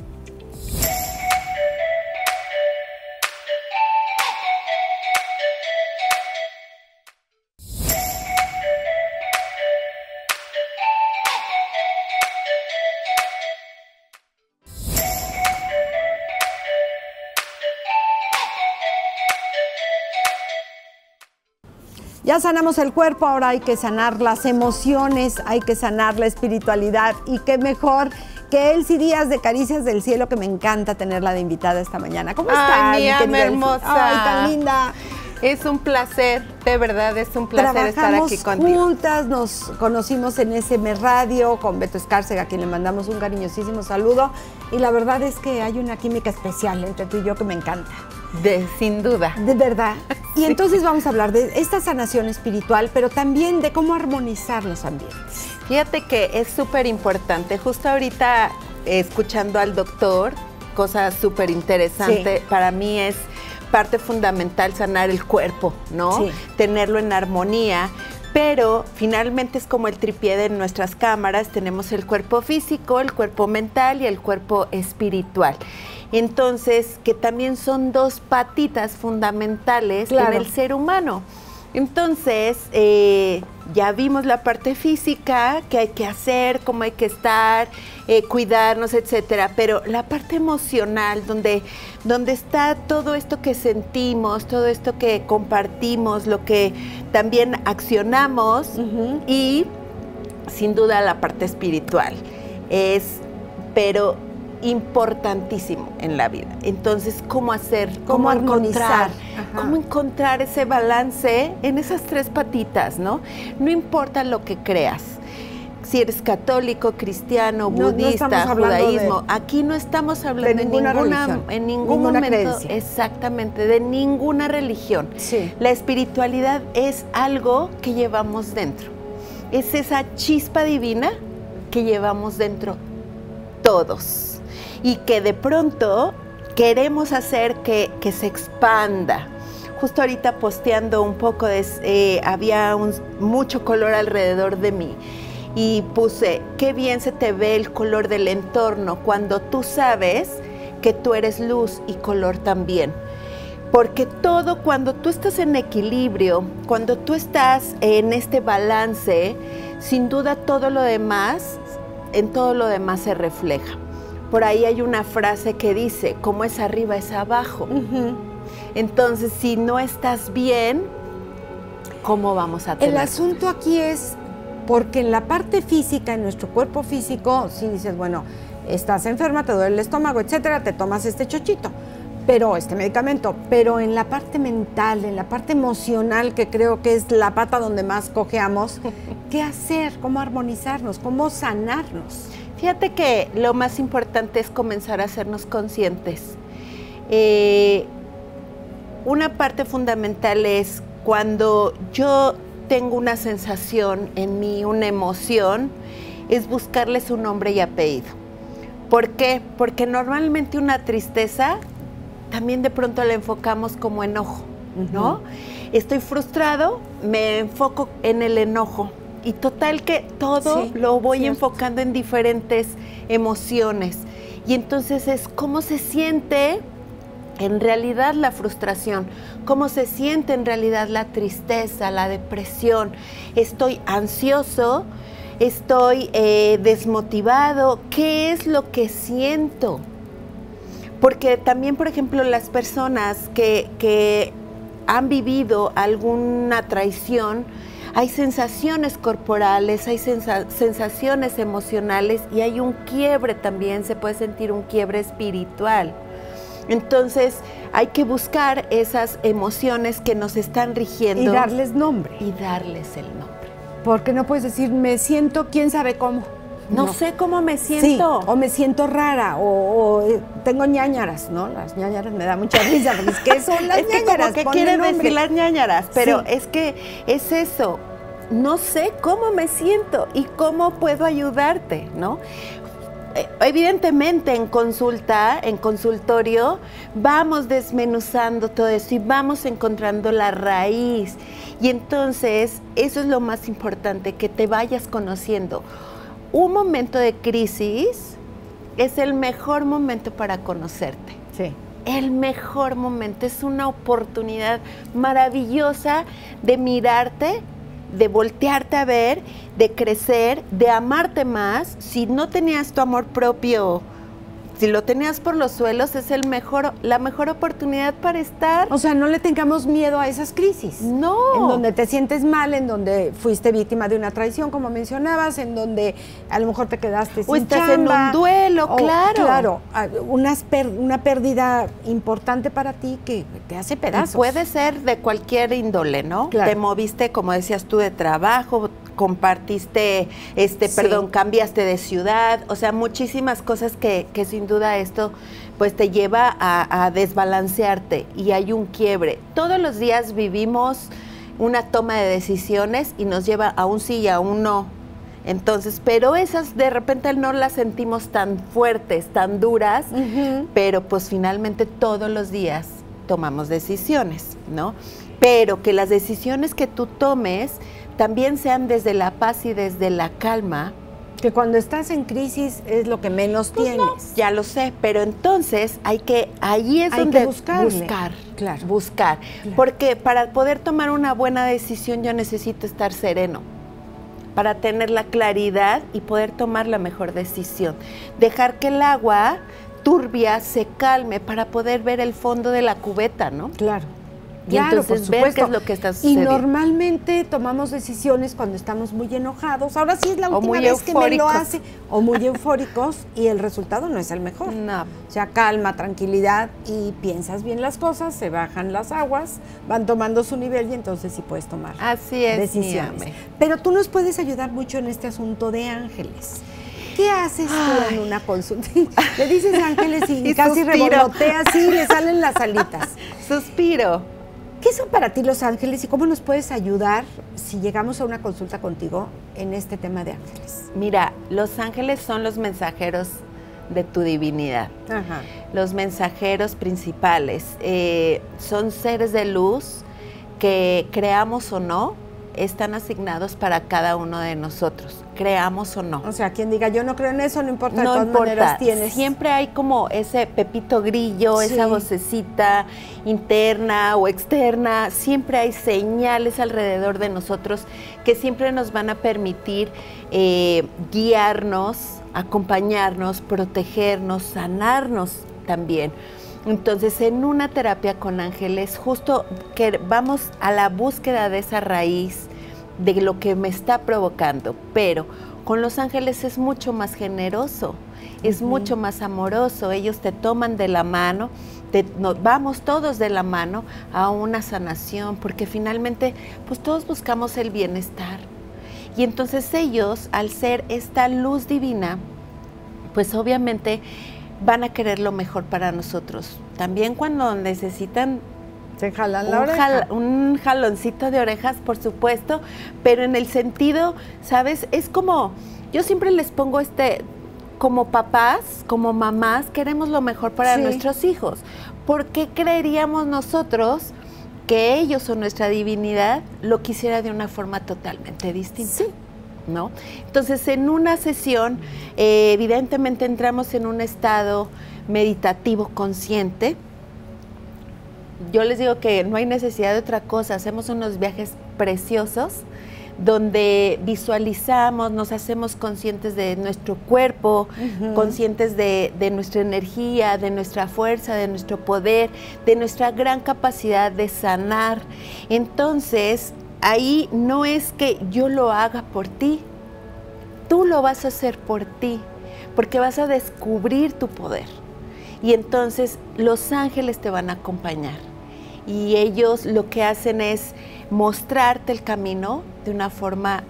Ya sanamos el cuerpo, ahora hay que sanar las emociones, hay que sanar la espiritualidad y qué mejor que Elsie Díaz de Caricias del Cielo, que me encanta tenerla de invitada esta mañana. ¿Cómo estás, Ay, mi querida hermosa? Ay, tan linda. Es un placer, de verdad, es un placer Trabajamos estar aquí contigo. juntas, nos conocimos en S M Radio con Beto Escárcega, a quien le mandamos un cariñosísimo saludo. Y la verdad es que hay una química especial entre tú y yo que me encanta. De, sin duda. De verdad. Y Sí. entonces vamos a hablar de esta sanación espiritual, pero también de cómo armonizar los ambientes. Fíjate que es súper importante. Justo ahorita, eh, escuchando al doctor, cosa súper interesante, Sí. para mí es parte fundamental sanar el cuerpo, ¿no? Sí. Tenerlo en armonía. Pero finalmente es como el tripié de nuestras cámaras. Tenemos el cuerpo físico, el cuerpo mental y el cuerpo espiritual. Entonces, que también son dos patitas fundamentales Claro. en el ser humano. Entonces, eh, ya vimos la parte física, qué hay que hacer, cómo hay que estar, eh, cuidarnos, etcétera. Pero la parte emocional, donde, donde está todo esto que sentimos, todo esto que compartimos, lo que también accionamos, Uh-huh. y sin duda la parte espiritual es, pero importantísimo en la vida. Entonces, ¿cómo hacer? ¿Cómo encontrar? armonizar? Ajá. ¿Cómo encontrar ese balance en esas tres patitas, no? No importa lo que creas. Si eres católico, cristiano, No- no budista, estamos hablando judaísmo, de- aquí no estamos hablando de de ninguna ninguna, religión, en ningún ninguna momento, creencia. exactamente, de ninguna religión. Sí. La espiritualidad es algo que llevamos dentro. Es esa chispa divina que llevamos dentro todos y que de pronto queremos hacer que, que se expanda. justo ahorita posteando un poco, de, eh, había un, mucho color alrededor de mí y puse, qué bien se te ve el color del entorno cuando tú sabes que tú eres luz y color también. Porque todo, cuando tú estás en equilibrio, cuando tú estás en este balance, sin duda todo lo demás, en todo lo demás se refleja. Por ahí hay una frase que dice, como es arriba es abajo. Uh-huh. Entonces, si no estás bien, ¿cómo vamos a tener? El asunto aquí es, porque en la parte física, en nuestro cuerpo físico, si dices, bueno, estás enferma, te duele el estómago, etcétera, te tomas este chochito, pero este medicamento, pero en la parte mental, en la parte emocional, que creo que es la pata donde más cojeamos, ¿qué hacer? ¿Cómo armonizarnos? ¿Cómo sanarnos? Fíjate que lo más importante es comenzar a hacernos conscientes. Eh, una parte fundamental es cuando yo tengo una sensación en mí, una emoción, es buscarle su nombre y apellido. ¿Por qué? Porque normalmente una tristeza también de pronto la enfocamos como enojo, ¿no? Uh-huh. Estoy frustrado, me enfoco en el enojo y total que todo sí, lo voy cierto. enfocando en diferentes emociones. Y entonces es cómo se siente en realidad la frustración, cómo se siente en realidad la tristeza, la depresión. Estoy ansioso, estoy eh, desmotivado, ¿qué es lo que siento? Porque también, por ejemplo, las personas que, que han vivido alguna traición, hay sensaciones corporales, hay sensa- sensaciones emocionales y hay un quiebre también, se puede sentir un quiebre espiritual. Entonces, hay que buscar esas emociones que nos están rigiendo. Y darles nombre. Y darles el nombre. Porque no puedes decir, me siento quién sabe cómo. No, no sé cómo me siento. Sí, o me siento rara, o, o tengo ñáñaras, ¿no? Las ñáñaras me da mucha risa, porque es que son las es que ñáñaras. Como que quieren decir las ñáñaras, pero sí. es que es eso. No sé cómo me siento y cómo puedo ayudarte, ¿no? Evidentemente en consulta, en consultorio, vamos desmenuzando todo eso y vamos encontrando la raíz. Y entonces, eso es lo más importante, que te vayas conociendo. Un momento de crisis es el mejor momento para conocerte. Sí. El mejor momento, es una oportunidad maravillosa de mirarte, de voltearte a ver, de crecer, de amarte más. Si no tenías tu amor propio, si lo tenías por los suelos, es el mejor, la mejor oportunidad para estar. O sea, no le tengamos miedo a esas crisis. No. En donde te sientes mal, en donde fuiste víctima de una traición, como mencionabas, en donde a lo mejor te quedaste sin o estás chamba, en un duelo, o, claro. Claro, unas per, una pérdida importante para ti que te hace pedazos. Y puede ser de cualquier índole, ¿no? Claro. Te moviste, como decías tú, de trabajo, compartiste, este, sí. perdón, cambiaste de ciudad, o sea, muchísimas cosas que, que sin duda esto pues te lleva a, a desbalancearte y hay un quiebre. Todos los días vivimos una toma de decisiones y nos lleva a un sí y a un no. Entonces, pero esas de repente no las sentimos tan fuertes, tan duras, uh-huh. pero pues finalmente todos los días tomamos decisiones, ¿no? Pero que las decisiones que tú tomes también sean desde la paz y desde la calma. Que cuando estás en crisis es lo que menos pues tienes. No, ya lo sé, pero entonces hay que, ahí es hay donde que buscarle. buscar, claro. buscar. Claro. Porque para poder tomar una buena decisión yo necesito estar sereno, para tener la claridad y poder tomar la mejor decisión. Dejar que el agua turbia se calme para poder ver el fondo de la cubeta, ¿no? Claro. Y claro, entonces ver qué es lo que está y sucediendo. Y normalmente tomamos decisiones cuando estamos muy enojados. Ahora sí es la última vez eufóricos. que me lo hace. O muy eufóricos y el resultado no es el mejor. No. O sea, calma, tranquilidad y piensas bien las cosas, se bajan las aguas, van tomando su nivel y entonces sí puedes tomar Así es, decisiones. Pero tú nos puedes ayudar mucho en este asunto de ángeles. ¿Qué haces tú Ay. en una consulta? Le dices ángeles y, y casi suspiro. revoloteas y le salen las alitas. Suspiro. ¿Qué son para ti los ángeles y cómo nos puedes ayudar si llegamos a una consulta contigo en este tema de ángeles? Mira, los ángeles son los mensajeros de tu divinidad. Ajá. Los mensajeros principales eh, son seres de luz que, creamos o no, están asignados para cada uno de nosotros, creamos o no. O sea, quien diga yo no creo en eso, no importa, de No todas importa, maneras tienes. siempre hay como ese pepito grillo, Sí. esa vocecita interna o externa, siempre hay señales alrededor de nosotros que siempre nos van a permitir eh, guiarnos, acompañarnos, protegernos, sanarnos también. Entonces, en una terapia con ángeles, justo que vamos a la búsqueda de esa raíz, de lo que me está provocando, pero con los ángeles es mucho más generoso, es uh-huh. mucho más amoroso, ellos te toman de la mano, te, nos vamos todos de la mano a una sanación, porque finalmente, pues todos buscamos el bienestar. Y entonces ellos, al ser esta luz divina, pues obviamente van a querer lo mejor para nosotros. También cuando necesitan se jalan la un, oreja. jal, un jaloncito de orejas, por supuesto, pero en el sentido, ¿sabes? Es como, yo siempre les pongo este, como papás, como mamás, queremos lo mejor para sí. nuestros hijos. ¿Por qué creeríamos nosotros que ellos o nuestra divinidad lo quisiera de una forma totalmente distinta? Sí. ¿No? Entonces, en una sesión, eh, evidentemente entramos en un estado meditativo consciente. Yo les digo que no hay necesidad de otra cosa, hacemos unos viajes preciosos donde visualizamos, nos hacemos conscientes de nuestro cuerpo, uh-huh. conscientes de, de nuestra energía, de nuestra fuerza, de nuestro poder, de nuestra gran capacidad de sanar. Entonces, ahí no es que yo lo haga por ti, tú lo vas a hacer por ti, porque vas a descubrir tu poder. Y entonces los ángeles te van a acompañar. Y ellos lo que hacen es mostrarte el camino de una forma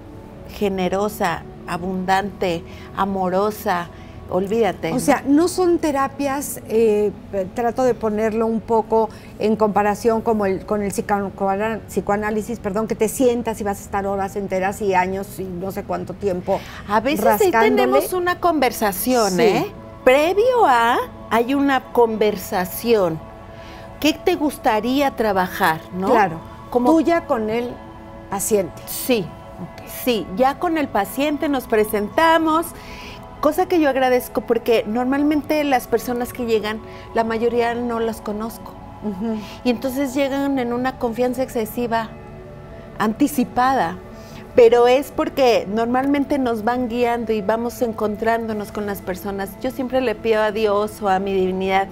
generosa, abundante, amorosa. Olvídate. O sea, no son terapias, eh, trato de ponerlo un poco en comparación como el, con el psicoanálisis, perdón, que te sientas y vas a estar horas enteras y años y no sé cuánto tiempo. A veces ahí tenemos una conversación, sí. ¿eh? Previo a, hay una conversación. ¿Qué te gustaría trabajar, no? Claro, como tuya con el paciente. Sí, okay. sí, ya con el paciente nos presentamos. Cosa que yo agradezco porque normalmente las personas que llegan, la mayoría no las conozco. Uh-huh. Y entonces llegan en una confianza excesiva, anticipada. Pero es porque normalmente nos van guiando y vamos encontrándonos con las personas. Yo siempre le pido a Dios o a mi divinidad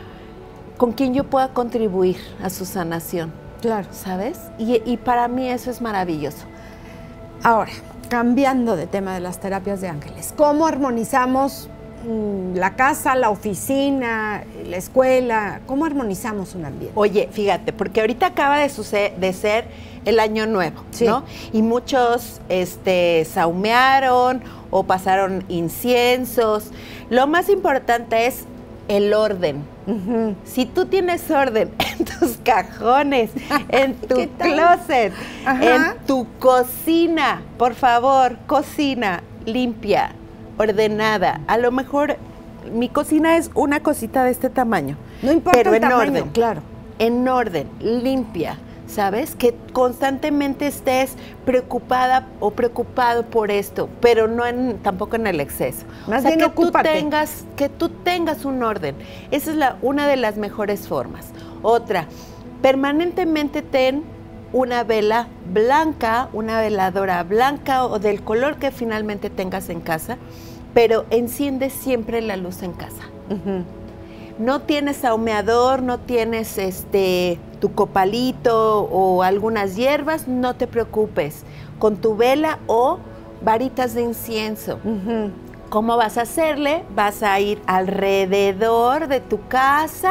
con quien yo pueda contribuir a su sanación. Claro. ¿Sabes? Y, y para mí eso es maravilloso. Ahora, cambiando de tema de las terapias de ángeles, ¿cómo armonizamos mmm, la casa, la oficina, la escuela? ¿Cómo armonizamos un ambiente? Oye, fíjate, porque ahorita acaba de, suceder, de ser el año nuevo, sí. ¿no? Y muchos este, saumearon o pasaron inciensos. Lo más importante es el orden. Uh-huh. Si tú tienes orden en tus cajones, en tu closet, ajá. en tu cocina, por favor, cocina limpia, ordenada. A lo mejor mi cocina es una cosita de este tamaño. No importa pero el en tamaño, orden, claro. En orden, limpia. ¿Sabes? Que constantemente estés preocupada o preocupado por esto, pero no en, tampoco en el exceso. Más o sea, bien que ocúpate. tú tengas, que tú tengas un orden. Esa es la, una de las mejores formas. Otra, permanentemente ten una vela blanca, una veladora blanca o del color que finalmente tengas en casa, pero enciende siempre la luz en casa. Uh-huh. No tienes ahumeador, no tienes este tu copalito o algunas hierbas, no te preocupes. Con tu vela o varitas de incienso. Uh-huh. ¿Cómo vas a hacerle? Vas a ir alrededor de tu casa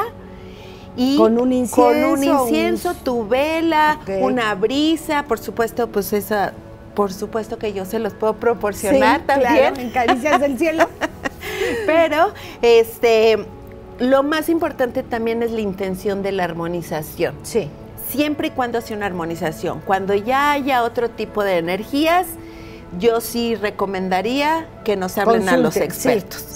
y con un incienso, con un incienso un... tu vela, okay. una brisa, por supuesto, pues esa, por supuesto que yo se los puedo proporcionar sí, también. Claro, en Caricias del Cielo. Pero, este... lo más importante también es la intención de la armonización. Sí. Siempre y cuando sea una armonización. Cuando ya haya otro tipo de energías, yo sí recomendaría que nos hablen Consulte, a los expertos. Sí, sí.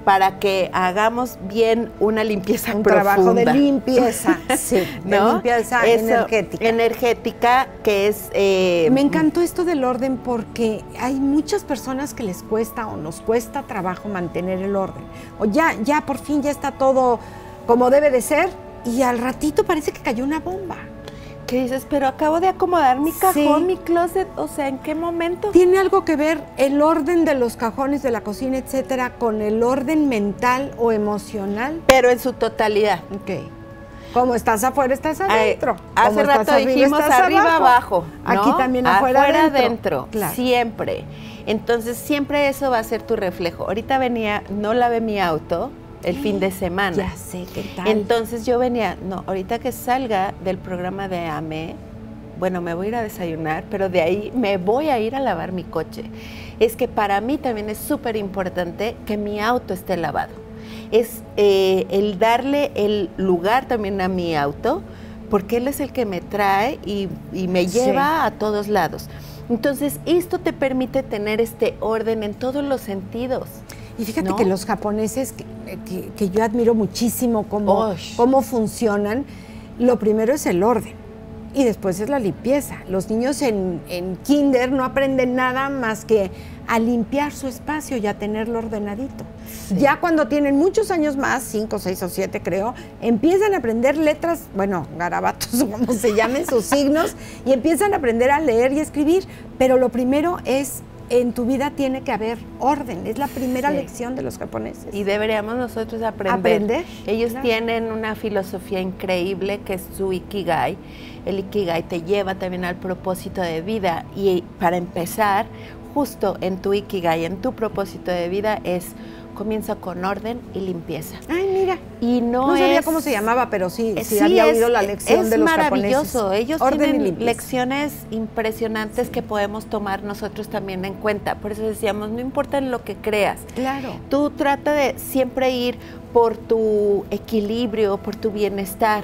para que hagamos bien una limpieza Un profunda. trabajo de limpieza, sí, de ¿no? limpieza Eso, energética. Energética, que es... eh, Me encantó esto del orden porque hay muchas personas que les cuesta o nos cuesta trabajo mantener el orden. O ya, ya por fin ya está todo como debe de ser y al ratito parece que cayó una bomba. ¿Qué dices? Pero acabo de acomodar mi cajón, Sí. mi closet, o sea, ¿en qué momento? ¿Tiene algo que ver el orden de los cajones de la cocina, etcétera, con el orden mental o emocional? Pero en su totalidad. Ok. Como estás afuera, estás adentro. Ay, Como hace estás rato arriba, dijimos estás arriba, abajo. ¿no? Aquí también afuera, afuera adentro. adentro. Claro. Siempre. Entonces, siempre eso va a ser tu reflejo. Ahorita venía, no lavé mi auto el fin de semana. Ya sé, ¿qué tal? Entonces yo venía, no, ahorita que salga del programa de A M E, bueno, me voy a ir a desayunar, pero de ahí me voy a ir a lavar mi coche. Es que para mí también es súper importante que mi auto esté lavado. Es eh, el darle el lugar también a mi auto, porque él es el que me trae y, y me lleva Sí. a todos lados. Entonces, esto te permite tener este orden en todos los sentidos. Y fíjate ¿no? que los japoneses, que, que- que yo admiro muchísimo cómo, Osh. cómo funcionan, lo primero es el orden y después es la limpieza. Los niños en, en kinder no aprenden nada más que a limpiar su espacio y a tenerlo ordenadito. Sí. Ya cuando tienen muchos años más, cinco, seis o siete creo, empiezan a aprender letras, bueno, garabatos o como se llamen, sus signos, y empiezan a aprender a leer y escribir. Pero lo primero es, en tu vida tiene que haber orden. Es la primera Sí. lección de los japoneses. Y deberíamos nosotros aprender. Aprender, Ellos claro. tienen una filosofía increíble que es su Ikigai. El Ikigai te lleva también al propósito de vida. Y para empezar, justo en tu Ikigai, en tu propósito de vida, es comienza con orden y limpieza. Ay, mira. Y no, No, sabía es, cómo se llamaba, pero sí, sí, Sí, había es, oído la lección es de los maravilloso. japoneses. Ellos Orden y tienen limpieza. lecciones impresionantes que podemos tomar nosotros también en cuenta. Por eso decíamos, no importa en lo que creas. Claro. Tú trata de siempre ir por tu equilibrio, por tu bienestar,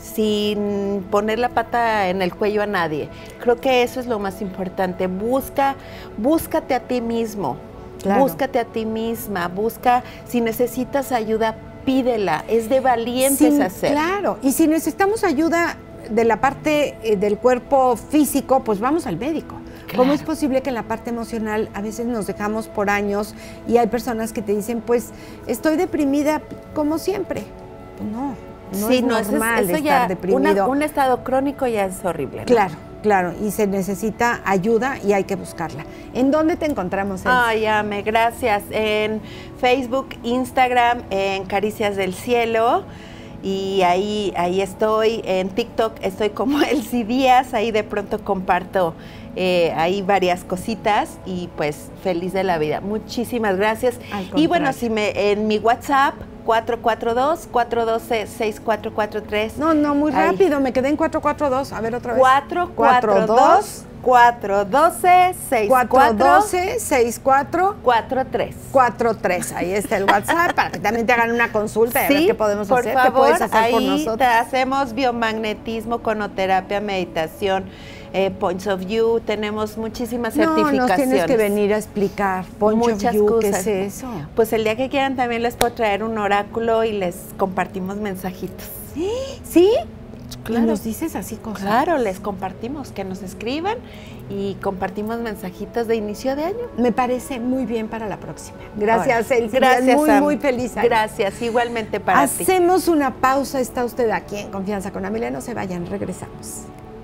sin poner la pata en el cuello a nadie. Creo que eso es lo más importante. Busca, búscate a ti mismo. Claro. Búscate a ti misma, busca, si necesitas ayuda, pídela, es de valientes Sí, hacer. Claro, y si necesitamos ayuda de la parte eh, del cuerpo físico, pues vamos al médico. Claro. ¿Cómo es posible que en la parte emocional a veces nos dejamos por años y hay personas que te dicen, pues estoy deprimida como siempre? Pues no, no Sí, es no, eso es- normal eso estar ya, deprimido. una- un estado crónico ya es horrible, ¿no? Claro, claro, y se necesita ayuda y hay que buscarla. ¿En dónde te encontramos, Elsa? Ay, Ame, gracias. En Facebook, Instagram, en Caricias del Cielo. Y ahí, ahí estoy. En TikTok estoy como Elsie Díaz. Ahí de pronto comparto eh, ahí varias cositas. Y pues feliz de la vida. Muchísimas gracias. Al Y bueno, contrario. si me en mi WhatsApp, cuatro cuatro dos, cuatro uno dos, seis cuatro cuatro tres. No, no, muy Ahí. rápido, me quedé en cuatro cuatro dos. A ver otra vez. cuatro cuatro dos, cuatro uno dos, seis cuatro cuatro doce, sesenta y cuatro, cuatro tres. cuatro tres. Ahí está el WhatsApp para que también te hagan una consulta y a ver qué podemos por hacer. favor, ¿Qué puedes hacer ahí por te nosotros? hacemos biomagnetismo, conoterapia, meditación, eh, Points of View, tenemos muchísimas No, certificaciones. nos tienes que venir a explicar. Point of Muchas view, ¿qué cosas. es eso? Pues el día que quieran también les puedo traer un oráculo y les compartimos mensajitos. ¿Sí? Claro. Y nos dices así cosas. Claro, les compartimos, que nos escriban y compartimos mensajitos de inicio de año. Me parece muy bien para la próxima. Gracias, Ahora, Elsie. Gracias, Muy, Sam. muy feliz año. Gracias, igualmente para ti. Hacemos una pausa. Está usted aquí en Confianza con Amelia. No se vayan, regresamos.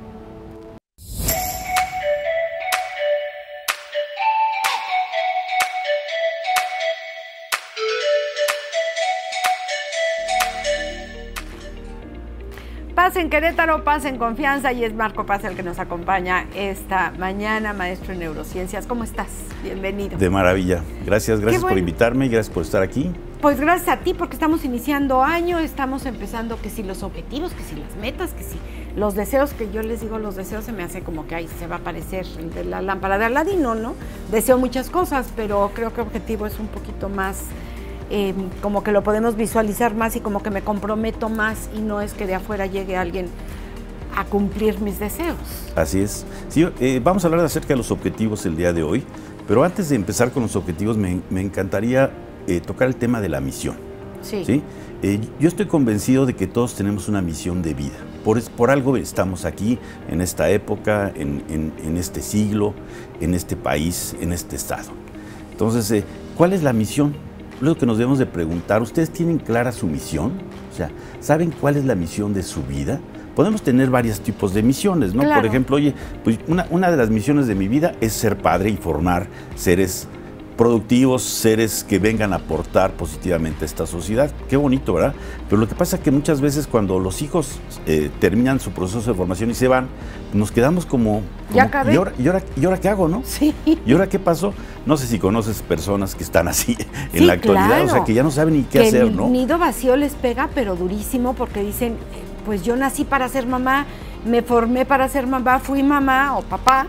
Paz en Querétaro, paz en Confianza, y es Marco Paz el que nos acompaña esta mañana, maestro en neurociencias. ¿Cómo estás? Bienvenido. De maravilla. Gracias, gracias bueno. por invitarme y gracias por estar aquí. Pues gracias a ti, porque estamos iniciando año, estamos empezando que si los objetivos, que si las metas, que si los deseos, que yo les digo los deseos, se me hace como que ahí se va a aparecer el de la lámpara de Aladino, ¿no? Deseo muchas cosas, pero creo que objetivo es un poquito más, eh, como que lo podemos visualizar más y como que me comprometo más y no es que de afuera llegue alguien a cumplir mis deseos. Así es. Sí, eh, vamos a hablar acerca de los objetivos el día de hoy, pero antes de empezar con los objetivos me, me encantaría eh, tocar el tema de la misión. Sí. ¿Sí? Eh, yo estoy convencido de que todos tenemos una misión de vida. Por, por algo estamos aquí, en esta época, en, en, en este siglo, en este país, en este estado. Entonces, eh, ¿cuál es la misión? Lo que nos debemos de preguntar, ¿ustedes tienen clara su misión? O sea, ¿saben cuál es la misión de su vida? Podemos tener varios tipos de misiones, ¿no? Claro. Por ejemplo, oye, pues una, una de las misiones de mi vida es ser padre y formar seres productivos, seres que vengan a aportar positivamente a esta sociedad. Qué bonito, ¿verdad? Pero lo que pasa es que muchas veces cuando los hijos eh, terminan su proceso de formación y se van, nos quedamos como... como Ya acabé. ¿y ahora, y, ahora, ¿Y ahora qué hago, no? Sí. ¿Y ahora qué pasó? No sé si conoces personas que están así en Sí, la actualidad, claro. o sea, que ya no saben ni qué que hacer, el ¿no? nido vacío les pega, pero durísimo, porque dicen, pues yo nací para ser mamá, me formé para ser mamá, fui mamá o papá,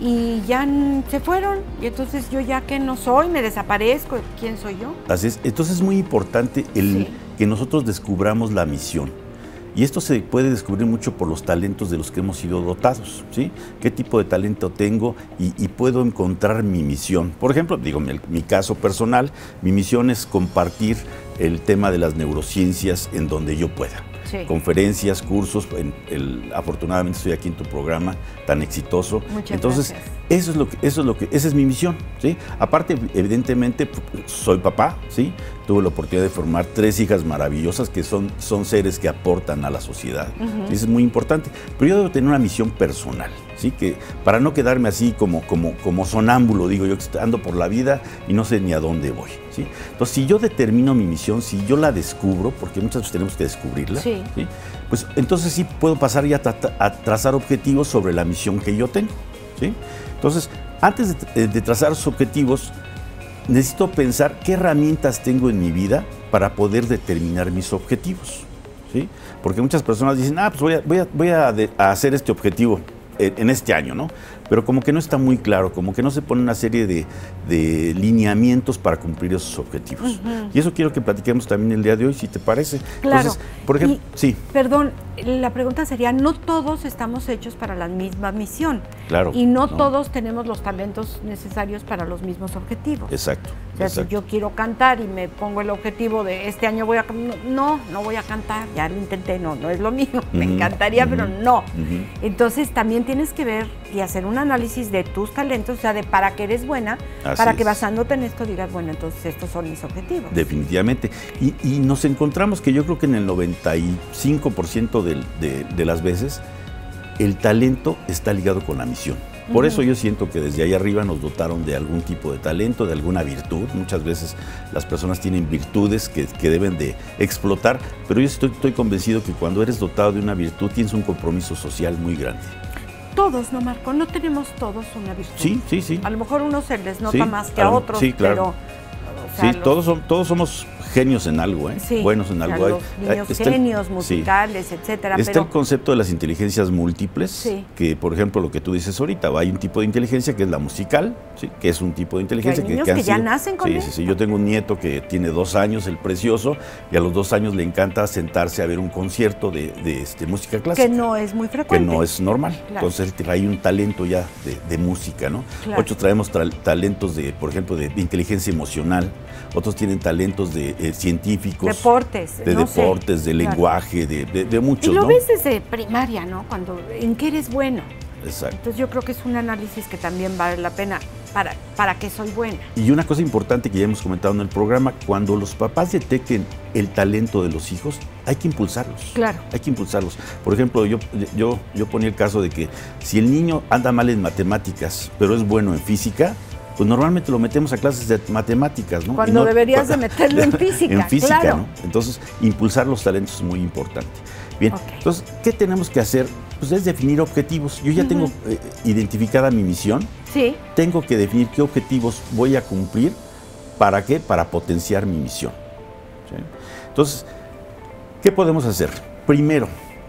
y ya se fueron, y entonces yo ya que no soy, me desaparezco, ¿quién soy yo? Así es. Entonces es muy importante el Sí. que nosotros descubramos la misión. Y esto se puede descubrir mucho por los talentos de los que hemos sido dotados, ¿sí? ¿Qué tipo de talento tengo y, y puedo encontrar mi misión? Por ejemplo, digo, mi, mi caso personal, mi misión es compartir el tema de las neurociencias en donde yo pueda. Sí. Conferencias, cursos, en el, afortunadamente estoy aquí en tu programa tan exitoso. Muchas Entonces, gracias. eso es lo que, eso es lo que, esa es mi misión, ¿sí? Aparte, evidentemente, soy papá, ¿sí? Tuve la oportunidad de formar tres hijas maravillosas que son, son seres que aportan a la sociedad. Ujú. ¿Sí? Eso es muy importante. Pero yo debo tener una misión personal, ¿sí? Que para no quedarme así como, como, como sonámbulo, digo yo, que ando por la vida y no sé ni a dónde voy, ¿sí? Entonces, si yo determino mi misión, si yo la descubro, porque muchas veces tenemos que descubrirla, Sí. ¿sí? Pues entonces sí puedo pasar ya a, tra a trazar objetivos sobre la misión que yo tengo, ¿sí? Entonces, antes de, de trazar los objetivos, necesito pensar qué herramientas tengo en mi vida para poder determinar mis objetivos, ¿sí? Porque muchas personas dicen, ah, pues voy a, voy a, voy a, de, a hacer este objetivo en, en este año, ¿no? Pero como que no está muy claro, como que no se pone una serie de, de lineamientos para cumplir esos objetivos. Uh-huh. Y eso quiero que platiquemos también el día de hoy, si te parece. Claro. Entonces, por ejemplo, y, sí. Perdón, la pregunta sería, no todos estamos hechos para la misma misión. Claro. Y no, no. todos tenemos los talentos necesarios para los mismos objetivos. Exacto. O sea, exacto. si yo quiero cantar y me pongo el objetivo de este año voy a... No, no voy a cantar, ya lo intenté, no, no es lo mío. Uh-huh. Me encantaría, uh-huh. pero no. Uh-huh. Entonces también tienes que ver y hacer un análisis de tus talentos, o sea, de para qué eres buena, Así para es. que basándote en esto digas, bueno, entonces estos son mis objetivos. Definitivamente. Y, y nos encontramos que yo creo que en el noventa y cinco por ciento de, de, de las veces el talento está ligado con la misión. Por uh-huh. eso yo siento que desde ahí arriba nos dotaron de algún tipo de talento, de alguna virtud. Muchas veces las personas tienen virtudes que, que deben de explotar, pero yo estoy, estoy convencido que cuando eres dotado de una virtud tienes un compromiso social muy grande. Todos, ¿no, Marco? No tenemos todos una virtud. Sí, sí, sí. A lo mejor unos se les nota sí, más que a otros, sí, claro. pero... O sea, sí, los... todos, son, todos somos genios en algo, ¿eh? Sí, buenos en o sea, algo. los niños está genios, el, musicales, sí. etcétera. Está pero... el concepto de las inteligencias múltiples, sí. que por ejemplo lo que tú dices ahorita, hay un tipo de inteligencia que es la musical, ¿sí? Que es un tipo de inteligencia que, hay que, niños que, que ya sido, nacen con sí, eso. sí, sí. Yo tengo un nieto que tiene dos años, el precioso, y a los dos años le encanta sentarse a ver un concierto de, de este, música clásica. Que no es muy frecuente. Que no es normal. Claro. Entonces trae un talento ya de, de música, ¿no? Claro. Otros traemos talentos de, por ejemplo, de, de inteligencia emocional, otros tienen talentos de eh, científicos. Deportes. De no deportes, sé. de claro. lenguaje, de, de, de muchos, Y lo ¿no? ves desde primaria, ¿no? Cuando, ¿en qué eres bueno? Exacto. Entonces yo creo que es un análisis que también vale la pena para, para que soy buena. Y una cosa importante que ya hemos comentado en el programa, cuando los papás detecten el talento de los hijos, hay que impulsarlos. Claro. Hay que impulsarlos. Por ejemplo, yo, yo, yo ponía el caso de que si el niño anda mal en matemáticas, pero es bueno en física, pues normalmente lo metemos a clases de matemáticas, ¿no? Cuando no, deberías de meterlo en física. En física, claro. ¿no? Entonces, impulsar los talentos es muy importante. Bien, okay. Entonces, ¿qué tenemos que hacer? Pues es definir objetivos. Yo ya uh-huh. tengo eh, identificada mi misión. Sí. Tengo que definir qué objetivos voy a cumplir. ¿Para qué? Para potenciar mi misión. ¿Sí? Entonces, ¿qué podemos hacer? Primero,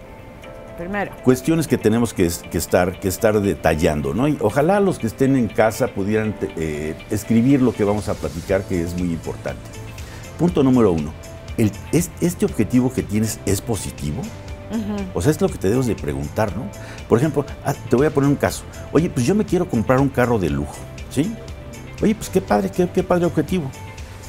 Primero. cuestiones que tenemos que, que, estar, que estar detallando, ¿no? Y ojalá los que estén en casa pudieran eh, escribir lo que vamos a platicar, que es muy importante. Punto número uno. El, es, ¿Este objetivo que tienes es positivo? Uh-huh. O sea, es lo que te debes de preguntar, ¿no? Por ejemplo, ah, te voy a poner un caso. Oye, pues yo me quiero comprar un carro de lujo, ¿sí? Oye, pues qué padre, qué, qué padre objetivo.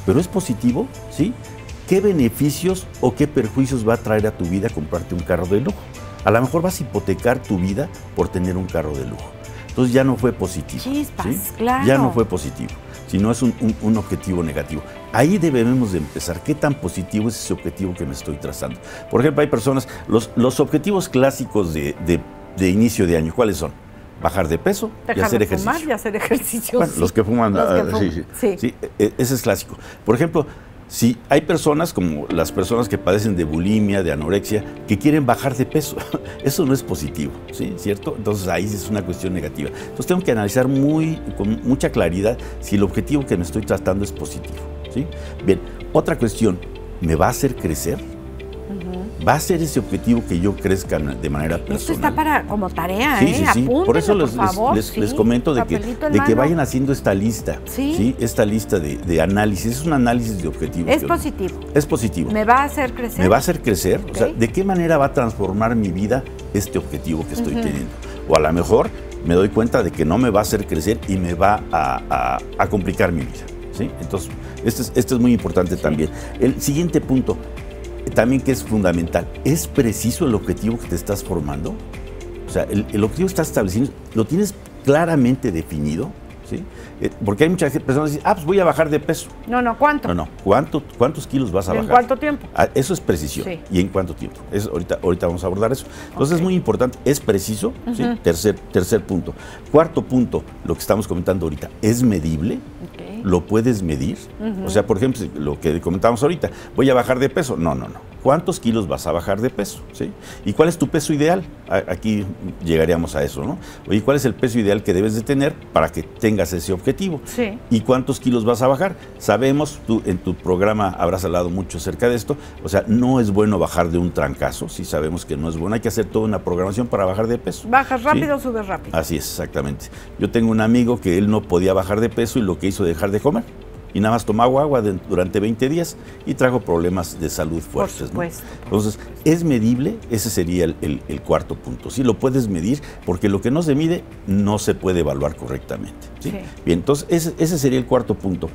pero es positivo, ¿sí? ¿Qué beneficios o qué perjuicios va a traer a tu vida comprarte un carro de lujo? A lo mejor vas a hipotecar tu vida por tener un carro de lujo. Entonces ya no fue positivo. Chispas, ¿sí? claro. Ya no fue positivo, sino es un, un, un objetivo negativo. Ahí debemos de empezar. ¿Qué tan positivo es ese objetivo que me estoy trazando? Por ejemplo, hay personas, los, los objetivos clásicos de, de, de inicio de año, ¿cuáles son? Bajar de peso Dejar y hacer de ejercicio. fumar y hacer ejercicio. Bueno, sí. los que fuman, Los que ah, fuman, sí, sí, sí. sí, e- ese es clásico. Por ejemplo, si hay personas como las personas que padecen de bulimia, de anorexia, que quieren bajar de peso, eso no es positivo, ¿sí? ¿Cierto? Entonces ahí es una cuestión negativa. Entonces tengo que analizar muy, con mucha claridad si el objetivo que me estoy tratando es positivo, ¿sí? Bien, otra cuestión, ¿me va a hacer crecer? ¿Va a ser ese objetivo que yo crezca de manera personal? Esto está para como tarea, Sí, ¿eh? sí, sí. Apúntenlo, Por eso les, por favor. les- Sí, les comento de que, papelito en de que mano. vayan haciendo esta lista. Sí. Esta lista de, de análisis. Es un análisis de objetivos. Es yo- positivo. Es positivo. ¿Me va a hacer crecer? Me va a hacer crecer. O sea, Ok. ¿de qué manera va a transformar mi vida este objetivo que estoy teniendo? O a lo mejor me doy cuenta de que no me va a hacer crecer y me va a, a- a complicar mi vida, ¿sí? Entonces, este es, este es muy importante también. El siguiente punto, también que es fundamental, ¿es preciso el objetivo que te estás formando? O sea, el, el objetivo está establecido, ¿lo tienes claramente definido? ¿Sí? Eh, porque hay muchas personas que dicen, ah, pues voy a bajar de peso. No, no, ¿cuánto? No, no, ¿Cuánto, ¿cuántos kilos vas a ¿En bajar? cuánto tiempo? Ah, eso es precisión. Sí. ¿Y en cuánto tiempo? Eso, ahorita, ahorita vamos a abordar eso. Entonces Ok. es muy importante, es preciso, ¿sí? Tercer, tercer punto. Cuarto punto, lo que estamos comentando ahorita, ¿es medible? Ok. ¿Lo puedes medir? O sea, por ejemplo, lo que comentábamos ahorita, voy a bajar de peso. No, no, no. ¿Cuántos kilos vas a bajar de peso? ¿Sí? ¿Y cuál es tu peso ideal? A- Aquí llegaríamos a eso, ¿no? Oye, ¿cuál es el peso ideal que debes de tener para que tengas ese objetivo? Sí. ¿Y cuántos kilos vas a bajar? Sabemos, tú en tu programa habrás hablado mucho acerca de esto, o sea, no es bueno bajar de un trancazo, sí sabemos que no es bueno, hay que hacer toda una programación para bajar de peso. Bajas ¿sí? rápido, subes rápido. Así es, exactamente. Yo tengo un amigo que él no podía bajar de peso y lo que hizo dejar de comer. Y nada más tomaba agua de- durante veinte días y trajo problemas de salud fuertes. ¿no? supuesto. Entonces, ¿es medible? Ese sería el, el- el cuarto punto. Sí, lo puedes medir porque lo que no se mide no se puede evaluar correctamente. ¿sí? Sí. Bien, entonces ese, ese sería el cuarto punto.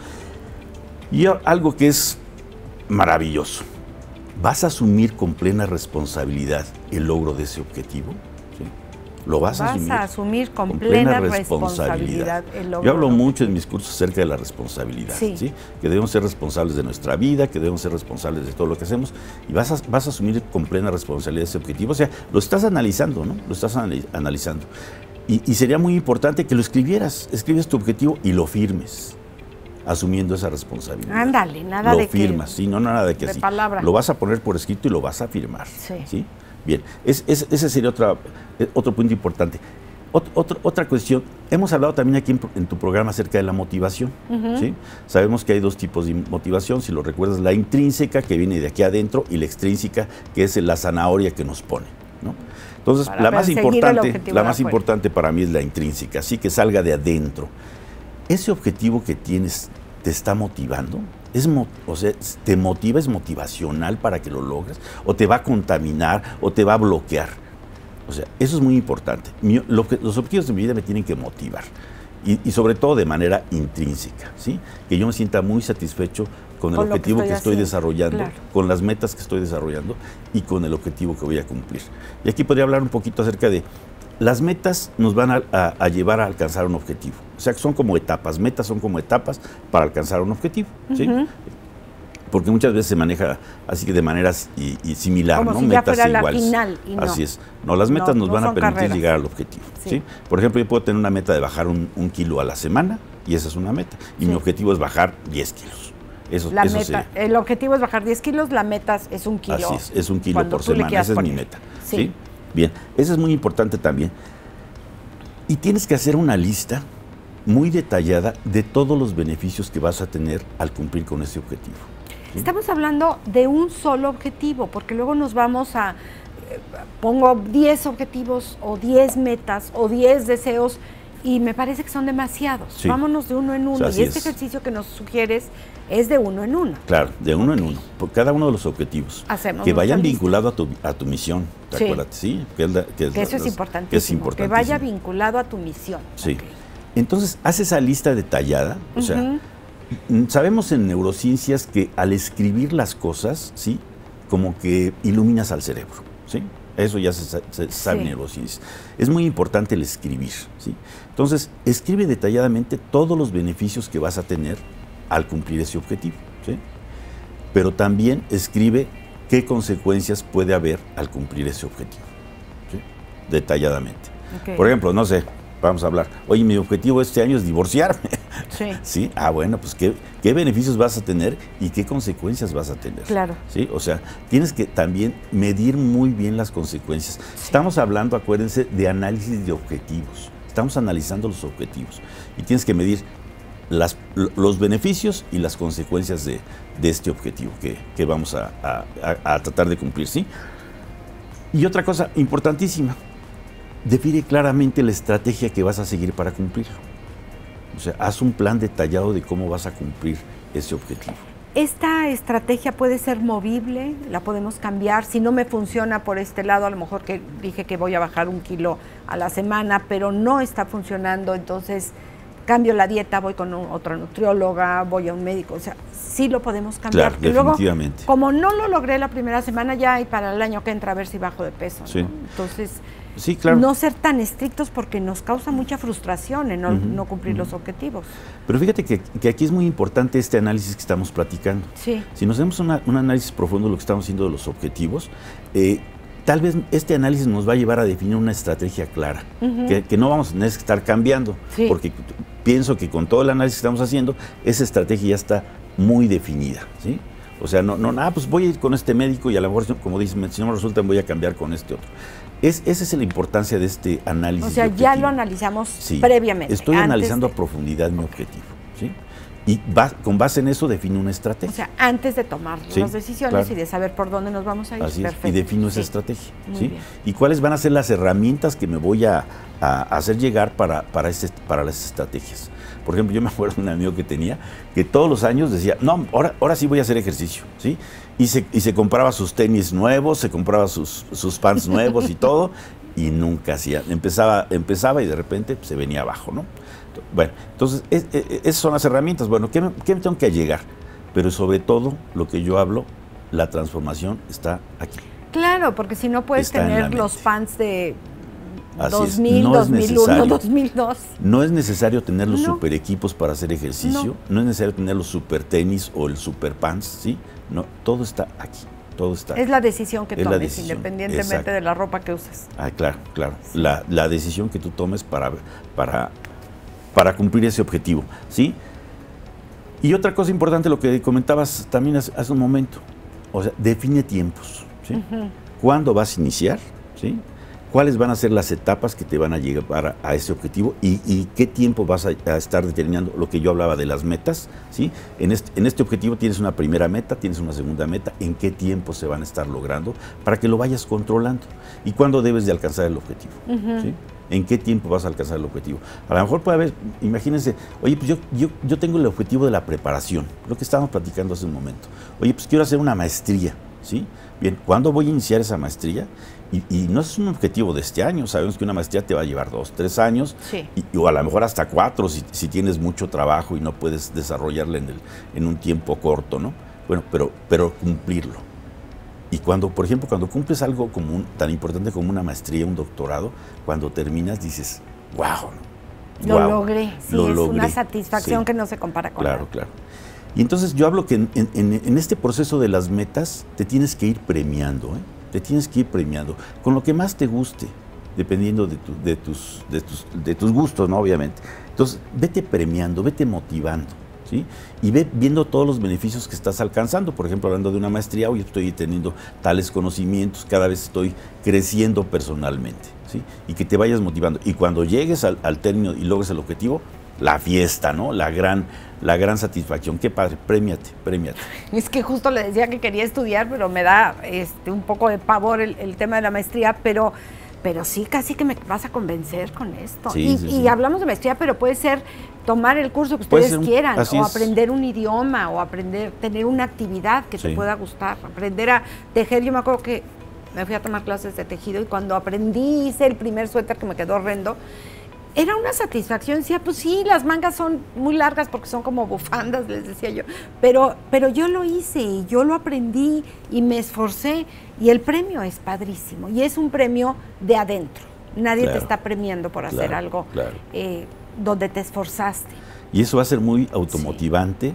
Y a- algo que es maravilloso. ¿Vas a asumir con plena responsabilidad el logro de ese objetivo? ¿Sí? ¿Lo vas, a Vas asumir? a asumir con, plena responsabilidad el logro Yo hablo del mucho en mis cursos acerca de la responsabilidad, Sí. ¿sí? Que debemos ser responsables de nuestra vida, que debemos ser responsables de todo lo que hacemos y vas a, vas a asumir con plena responsabilidad ese objetivo. O sea, lo estás analizando, ¿no? Lo estás anali- analizando. Y, y sería muy importante que lo escribieras, escribes tu objetivo y lo firmes, asumiendo esa responsabilidad. Ándale, nada lo de que- firmas, sí, no nada de que de así. palabra. Lo vas a poner por escrito y lo vas a firmar. Sí. ¿sí? Bien, es- es- ese sería otra, eh, otro punto importante. Ot- otro- otra cuestión, hemos hablado también aquí en, pro- en tu programa acerca de la motivación. ¿sí? Sabemos que hay dos tipos de motivación, si lo recuerdas, la intrínseca que viene de aquí adentro y la extrínseca que es la zanahoria que nos pone. ¿no? Entonces, Para la más perseguir el importante, objetivo la de más afuera. importante para mí es la intrínseca, así que salga de adentro. Ese objetivo que tienes te está motivando, es mo- o sea, te motiva, es motivacional para que lo logres, o te va a contaminar, o te va a bloquear. O sea, eso es muy importante. Mi- lo que- los objetivos de mi vida me tienen que motivar. Y, y sobre todo de manera intrínseca, ¿sí? Que yo me sienta muy satisfecho con el Con lo que objetivo que estoy estoy, haciendo, desarrollando, claro. con las metas que estoy desarrollando y con el objetivo que voy a cumplir. Y aquí podría hablar un poquito acerca de las metas nos van a, a- a llevar a alcanzar un objetivo. O sea, que son como etapas, metas son como etapas para alcanzar un objetivo, ¿sí? Porque muchas veces se maneja así que de maneras y, y similar, Como ¿no? si ya metas fuera la iguales. final, y no. Así es. No, las metas No, nos no van a son permitir carreras. llegar al objetivo. Sí. ¿sí? Por ejemplo, yo puedo tener una meta de bajar un, un kilo a la semana y esa es una meta. Y Sí. mi objetivo es bajar diez kilos. Eso, La eso meta, sería. el objetivo es bajar diez kilos, la meta es un kilo. Así es, es un kilo Cuando por tú le semana, quieras esa es mi poner. meta. Sí. ¿sí? Bien, eso es muy importante también. Y tienes que hacer una lista muy detallada de todos los beneficios que vas a tener al cumplir con ese objetivo. ¿sí? Estamos hablando de un solo objetivo, porque luego nos vamos a, eh, pongo diez objetivos o diez metas o diez deseos y me parece que son demasiados. Sí. Vámonos de uno en uno. Así y este es. ejercicio que nos sugieres es de uno en uno. Claro, de uno en uno, por cada uno de los objetivos. Hacemos que nuestra vayan lista. vinculados a tu, a tu misión, Sí. acuérdate, ¿sí? Que, es la- que es Que la- eso es las- importantísimo. Que es Que importantísimo. vaya vinculado a tu misión. Sí. Ok. Entonces, haz esa lista detallada, o sea, Ujú. sabemos en neurociencias que al escribir las cosas, ¿sí? Como que iluminas al cerebro, ¿sí? Eso ya se, se sabe sí. en neurociencias. Es muy importante el escribir, ¿sí? Entonces, escribe detalladamente todos los beneficios que vas a tener al cumplir ese objetivo, ¿sí? Pero también escribe qué consecuencias puede haber al cumplir ese objetivo, ¿sí? Detalladamente. Okay. Por ejemplo, no sé, vamos a hablar, oye, mi objetivo este año es divorciarme. Sí. ¿Sí? Ah, bueno, pues ¿qué, qué beneficios vas a tener y qué consecuencias vas a tener. Claro. ¿Sí? O sea, tienes que también medir muy bien las consecuencias. Sí. Estamos hablando, acuérdense, de análisis de objetivos. Estamos analizando los objetivos y tienes que medir las, los beneficios y las consecuencias de, de este objetivo que, que vamos a, a, a, a tratar de cumplir, ¿sí? Y otra cosa importantísima, define claramente la estrategia que vas a seguir para cumplirlo. O sea, haz un plan detallado de cómo vas a cumplir ese objetivo. ¿Esta estrategia puede ser movible? ¿La podemos cambiar? Si no me funciona por este lado, a lo mejor que dije que voy a bajar un kilo a la semana, pero no está funcionando, entonces cambio la dieta, voy con un, otra nutrióloga, voy a un médico. O sea, sí lo podemos cambiar. Claro, definitivamente. Luego, como no lo logré la primera semana, ya y para el año que entra a ver si bajo de peso, sí. ¿no? Entonces... Sí, claro. No ser tan estrictos porque nos causa mucha frustración en no, uh-huh, no cumplir uh-huh. los objetivos. Pero fíjate que, que aquí es muy importante este análisis que estamos platicando. Sí. Si nos hacemos una, un análisis profundo de lo que estamos haciendo de los objetivos, eh, tal vez este análisis nos va a llevar a definir una estrategia clara, uh-huh. que, que no vamos a tener que estar cambiando, sí. porque pienso que con todo el análisis que estamos haciendo, esa estrategia ya está muy definida, ¿sí? O sea, no, no, nada, pues voy a ir con este médico y a lo mejor, como dicen, si no me resulta, voy a cambiar con este otro. Es, esa es la importancia de este análisis. O sea, ya lo analizamos sí, previamente. Estoy analizando de... a profundidad mi objetivo, ¿sí? Y va, con base en eso defino una estrategia. O sea, antes de tomar sí, las decisiones claro. y de saber por dónde nos vamos a ir. Así es, y defino esa sí. estrategia. Muy ¿sí? bien. Y cuáles van a ser las herramientas que me voy a, a hacer llegar para, para, este, para las estrategias. Por ejemplo, yo me acuerdo de un amigo que tenía que todos los años decía, no, ahora, ahora sí voy a hacer ejercicio, ¿sí? Y se, y se compraba sus tenis nuevos, se compraba sus, sus pants nuevos y todo, y nunca hacía. Empezaba, empezaba y de repente pues, se venía abajo, ¿no? Bueno, entonces, es, es, esas son las herramientas. Bueno, ¿qué me, qué me tengo que llegar? Pero sobre todo, lo que yo hablo, la transformación está aquí. Claro, porque si no puedes está tener los pants de... Así dos mil, no dos mil uno, dos mil dos. No es necesario tener los no. super equipos para hacer ejercicio, no. no es necesario tener los super tenis o el super pants, ¿sí? No, todo está aquí, todo está Es aquí. la decisión que es tomes, decisión. independientemente Exacto. de la ropa que uses. Ah, claro, claro. Sí. La, la decisión que tú tomes para, para, para cumplir ese objetivo, ¿sí? Y otra cosa importante, lo que comentabas también hace, hace un momento, o sea, define tiempos, ¿sí? Uh-huh. ¿Cuándo vas a iniciar, sí? ¿Cuáles van a ser las etapas que te van a llevar a, a ese objetivo y, y qué tiempo vas a, a estar determinando lo que yo hablaba de las metas? ¿Sí? En, este, en este objetivo tienes una primera meta, tienes una segunda meta, ¿en qué tiempo se van a estar logrando? Para que lo vayas controlando. ¿Y cuándo debes de alcanzar el objetivo? Uh-huh. ¿Sí? ¿En qué tiempo vas a alcanzar el objetivo? A lo mejor puede haber, imagínense, oye, pues yo, yo, yo tengo el objetivo de la preparación, lo que estábamos platicando hace un momento. Oye, pues quiero hacer una maestría, ¿sí? Bien, ¿cuándo voy a iniciar esa maestría? Y, y no es un objetivo de este año, sabemos que una maestría te va a llevar dos, tres años, sí. y, o a lo mejor hasta cuatro si, si tienes mucho trabajo y no puedes desarrollarla en, el, en un tiempo corto, ¿no? Bueno, pero, pero cumplirlo. Y cuando, por ejemplo, cuando cumples algo como un, tan importante como una maestría, un doctorado, cuando terminas dices, wow, lo wow, logré, sí, lo es logré. Una satisfacción Sí. que no se compara con Claro, nada. claro. Y entonces yo hablo que en, en, en este proceso de las metas te tienes que ir premiando, ¿eh? Te tienes que ir premiando con lo que más te guste, dependiendo de, tu, de, tus, de, tus, de tus gustos, ¿no? Obviamente. Entonces, vete premiando, vete motivando, ¿sí? Y ve viendo todos los beneficios que estás alcanzando. Por ejemplo, hablando de una maestría, hoy estoy teniendo tales conocimientos, cada vez estoy creciendo personalmente, ¿sí? Y que te vayas motivando. Y cuando llegues al, al término y logres el objetivo, la fiesta, ¿no? La gran, la gran satisfacción. Qué padre, premiate, premiate. Es que justo le decía que quería estudiar, pero me da este, un poco de pavor el, el tema de la maestría, pero, pero sí, casi que me vas a convencer con esto. Sí, y, sí, y sí. hablamos de maestría, pero puede ser tomar el curso que Puede ustedes ser un- quieran, así o es. aprender un idioma, o aprender, tener una actividad que te Sí. pueda gustar, aprender a tejer. Yo me acuerdo que me fui a tomar clases de tejido y cuando aprendí, hice el primer suéter que me quedó horrendo, era una satisfacción. Decía, pues sí, las mangas son muy largas porque son como bufandas, les decía yo. Pero, pero yo lo hice y yo lo aprendí y me esforcé. Y el premio es padrísimo. Y es un premio de adentro. Nadie Claro, te está premiando por hacer claro, algo claro. eh, donde te esforzaste. Y eso va a ser muy automotivante.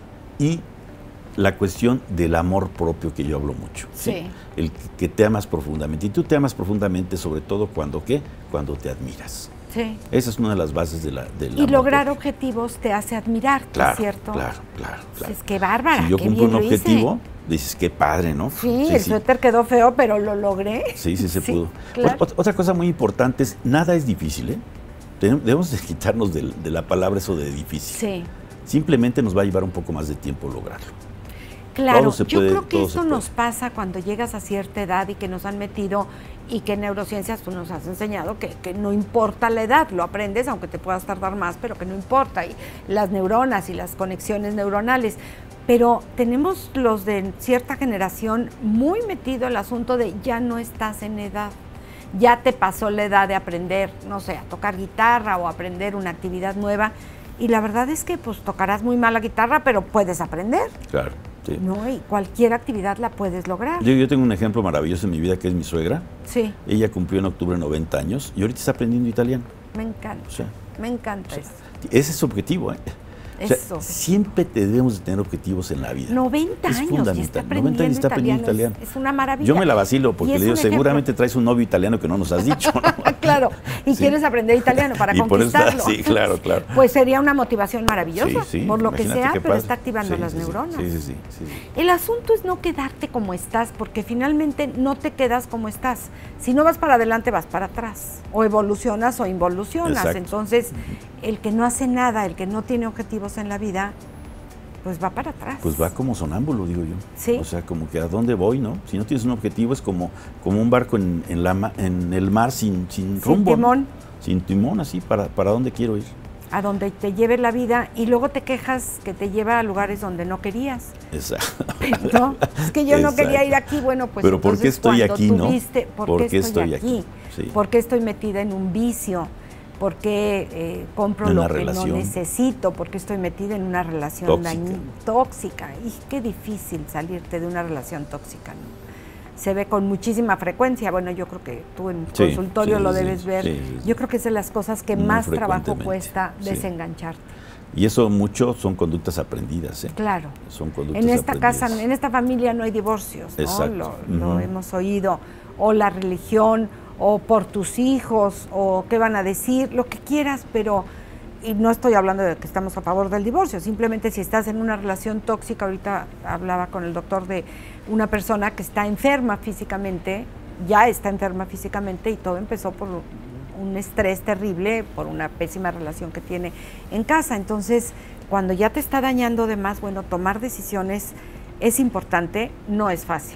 Y la cuestión del amor propio que yo hablo mucho. Sí. El que te amas profundamente. Y tú te amas profundamente sobre todo cuando, ¿qué? Cuando te admiras. Sí. Esa es una de las bases de la del Y amor lograr propio. objetivos te hace admirar, Claro, ¿cierto? claro, claro, claro. Es que bárbara, Si yo qué cumplo bien un lo hice. objetivo, dices, qué padre, ¿no? Sí, el suéter quedó feo, pero lo logré. Sí, sí se Sí, pudo. claro. Ot- Otra cosa muy importante es, nada es difícil, ¿eh? Tenem- Debemos de quitarnos del- de la palabra eso de difícil. Sí. Simplemente nos va a llevar un poco más de tiempo lograrlo. Claro, Todo se yo puede, creo que todo esto se puede. nos pasa cuando llegas a cierta edad y que nos han metido y que en neurociencias tú nos has enseñado que, que no importa la edad, lo aprendes aunque te puedas tardar más, pero que no importa, y las neuronas y las conexiones neuronales. Pero tenemos los de cierta generación muy metido el asunto de ya no estás en edad, ya te pasó la edad de aprender, no sé, a tocar guitarra o aprender una actividad nueva, y la verdad es que pues tocarás muy mal la guitarra, pero puedes aprender. Claro, sí. No, y cualquier actividad la puedes lograr. Yo, yo tengo un ejemplo maravilloso en mi vida que es mi suegra. Sí, Ella cumplió en octubre noventa años y ahorita está aprendiendo italiano. me encanta. O sea, me encanta eso. Ese es su objetivo, ¿eh? O sea, Eso. siempre debemos de tener objetivos en la vida. noventa Es años y fundamental. está noventa aprendiendo, años está aprendiendo italiano. italiano. Es, es una maravilla. Yo me la vacilo porque Y es le digo, un ejemplo. seguramente traes un novio italiano que no nos has dicho, ¿no? Claro, y Sí. quieres aprender italiano para Y por eso está- conquistarlo. sí, claro, claro. Pues sería una motivación maravillosa, Sí, sí, por lo que imagínate sea, qué pero padre. está activando Sí, las sí, sí. neuronas. Sí, sí, sí, sí, sí. El asunto es no quedarte como estás, porque finalmente no te quedas como estás. Si no vas para adelante, vas para atrás. O evolucionas o involucionas. Exacto. Entonces, el que no hace nada, el que no tiene objetivos en la vida, pues va para atrás. Pues va como sonámbulo, digo yo. Sí. O sea, como que a dónde voy, ¿no? Si no tienes un objetivo es como, como un barco en, en, la, ma- en el mar sin, sin Sin rumbo. ¿no? timón. Sin timón, así, ¿para, para dónde quiero ir? A donde te lleve la vida y luego te quejas que te lleva a lugares donde no querías. Exacto. ¿No? Es que yo no quería Exacto. ir aquí, bueno, pues Pero ¿por qué entonces estoy cuando aquí, no? tuviste, ¿por, ¿Por qué qué estoy, estoy aquí? aquí? Sí. ¿Por qué estoy metida en un vicio? ¿Por qué eh, compro En lo una que relación. no necesito? ¿Por qué estoy metida en una relación Tóxica. dañina, tóxica? Y qué difícil salirte de una relación tóxica, ¿no? Se ve con muchísima frecuencia. Bueno, yo creo que tú en Sí, consultorio sí, lo sí, debes sí, ver. sí, sí, sí. Yo creo que es de las cosas que Muy más trabajo frecuentemente, cuesta sí. desengancharte. Y eso mucho son conductas aprendidas, ¿eh? Claro. Son conductas En esta aprendidas. casa, en esta familia no hay divorcios, ¿no? Exacto. Lo, lo Ujú. hemos oído. O la religión, o por tus hijos, o qué van a decir, lo que quieras, pero... Y no estoy hablando de que estamos a favor del divorcio, simplemente si estás en una relación tóxica, ahorita hablaba con el doctor de una persona que está enferma físicamente, ya está enferma físicamente y todo empezó por un estrés terrible, por una pésima relación que tiene en casa. Entonces, cuando ya te está dañando de más, bueno, tomar decisiones es importante, no es fácil.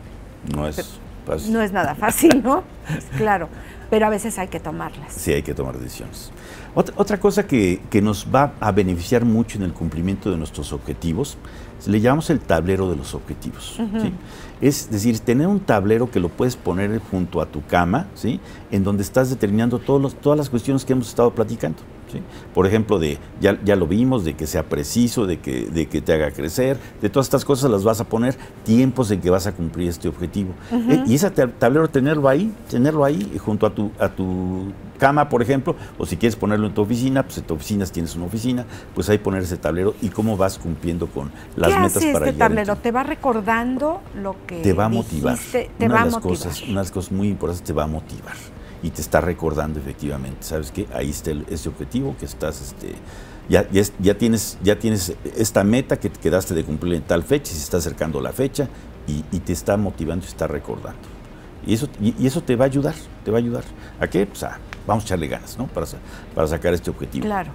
No es fácil. No es nada fácil, ¿no? Claro, pero a veces hay que tomarlas. Sí, hay que tomar decisiones. Otra, otra cosa que, que nos va a beneficiar mucho en el cumplimiento de nuestros objetivos, le llamamos el tablero de los objetivos. Ujú. ¿sí? Es decir, tener un tablero que lo puedes poner junto a tu cama, ¿sí? En donde estás determinando todos los, todas las cuestiones que hemos estado platicando. ¿sí? Por ejemplo, de ya, ya lo vimos, de que sea preciso, de que, de que te haga crecer, de todas estas cosas las vas a poner tiempos en que vas a cumplir este objetivo. Ujú. Eh, y ese tab- tablero, tenerlo ahí, tenerlo ahí junto a tu, a tu cama, por ejemplo, o si quieres ponerlo en tu oficina, pues en tu oficina tienes una oficina, pues ahí poner ese tablero y cómo vas cumpliendo con las ¿Qué metas hace para este llegar en tablero? tu- ¿Te va recordando lo que te va a motivar. dijiste? Te una, va a de las motivar. cosas, una de las cosas muy importantes, te va a motivar y te está recordando efectivamente, ¿sabes qué? Ahí está el, ese objetivo que estás, este, ya, ya, es- ya, tienes, ya tienes esta meta que te quedaste de cumplir en tal fecha y se está acercando la fecha y, y te está motivando y te está recordando. Y eso, y, y eso te va a ayudar, te va a ayudar. ¿A qué? Pues a, vamos a echarle ganas, ¿no? Para, sa- para sacar este objetivo. Claro.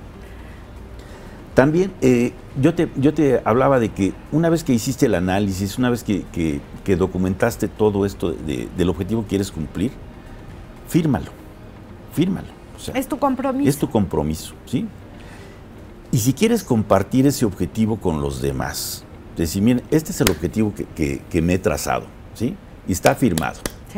También eh, yo, te, yo te hablaba de que una vez que hiciste el análisis, una vez que, que- que documentaste todo esto de- del objetivo que quieres cumplir, fírmalo, fírmalo. O sea, Es tu compromiso. es tu compromiso, ¿sí? Y si quieres compartir ese objetivo con los demás, decir, miren, este es el objetivo que, que- que me he trazado, ¿sí? Y está firmado. Sí.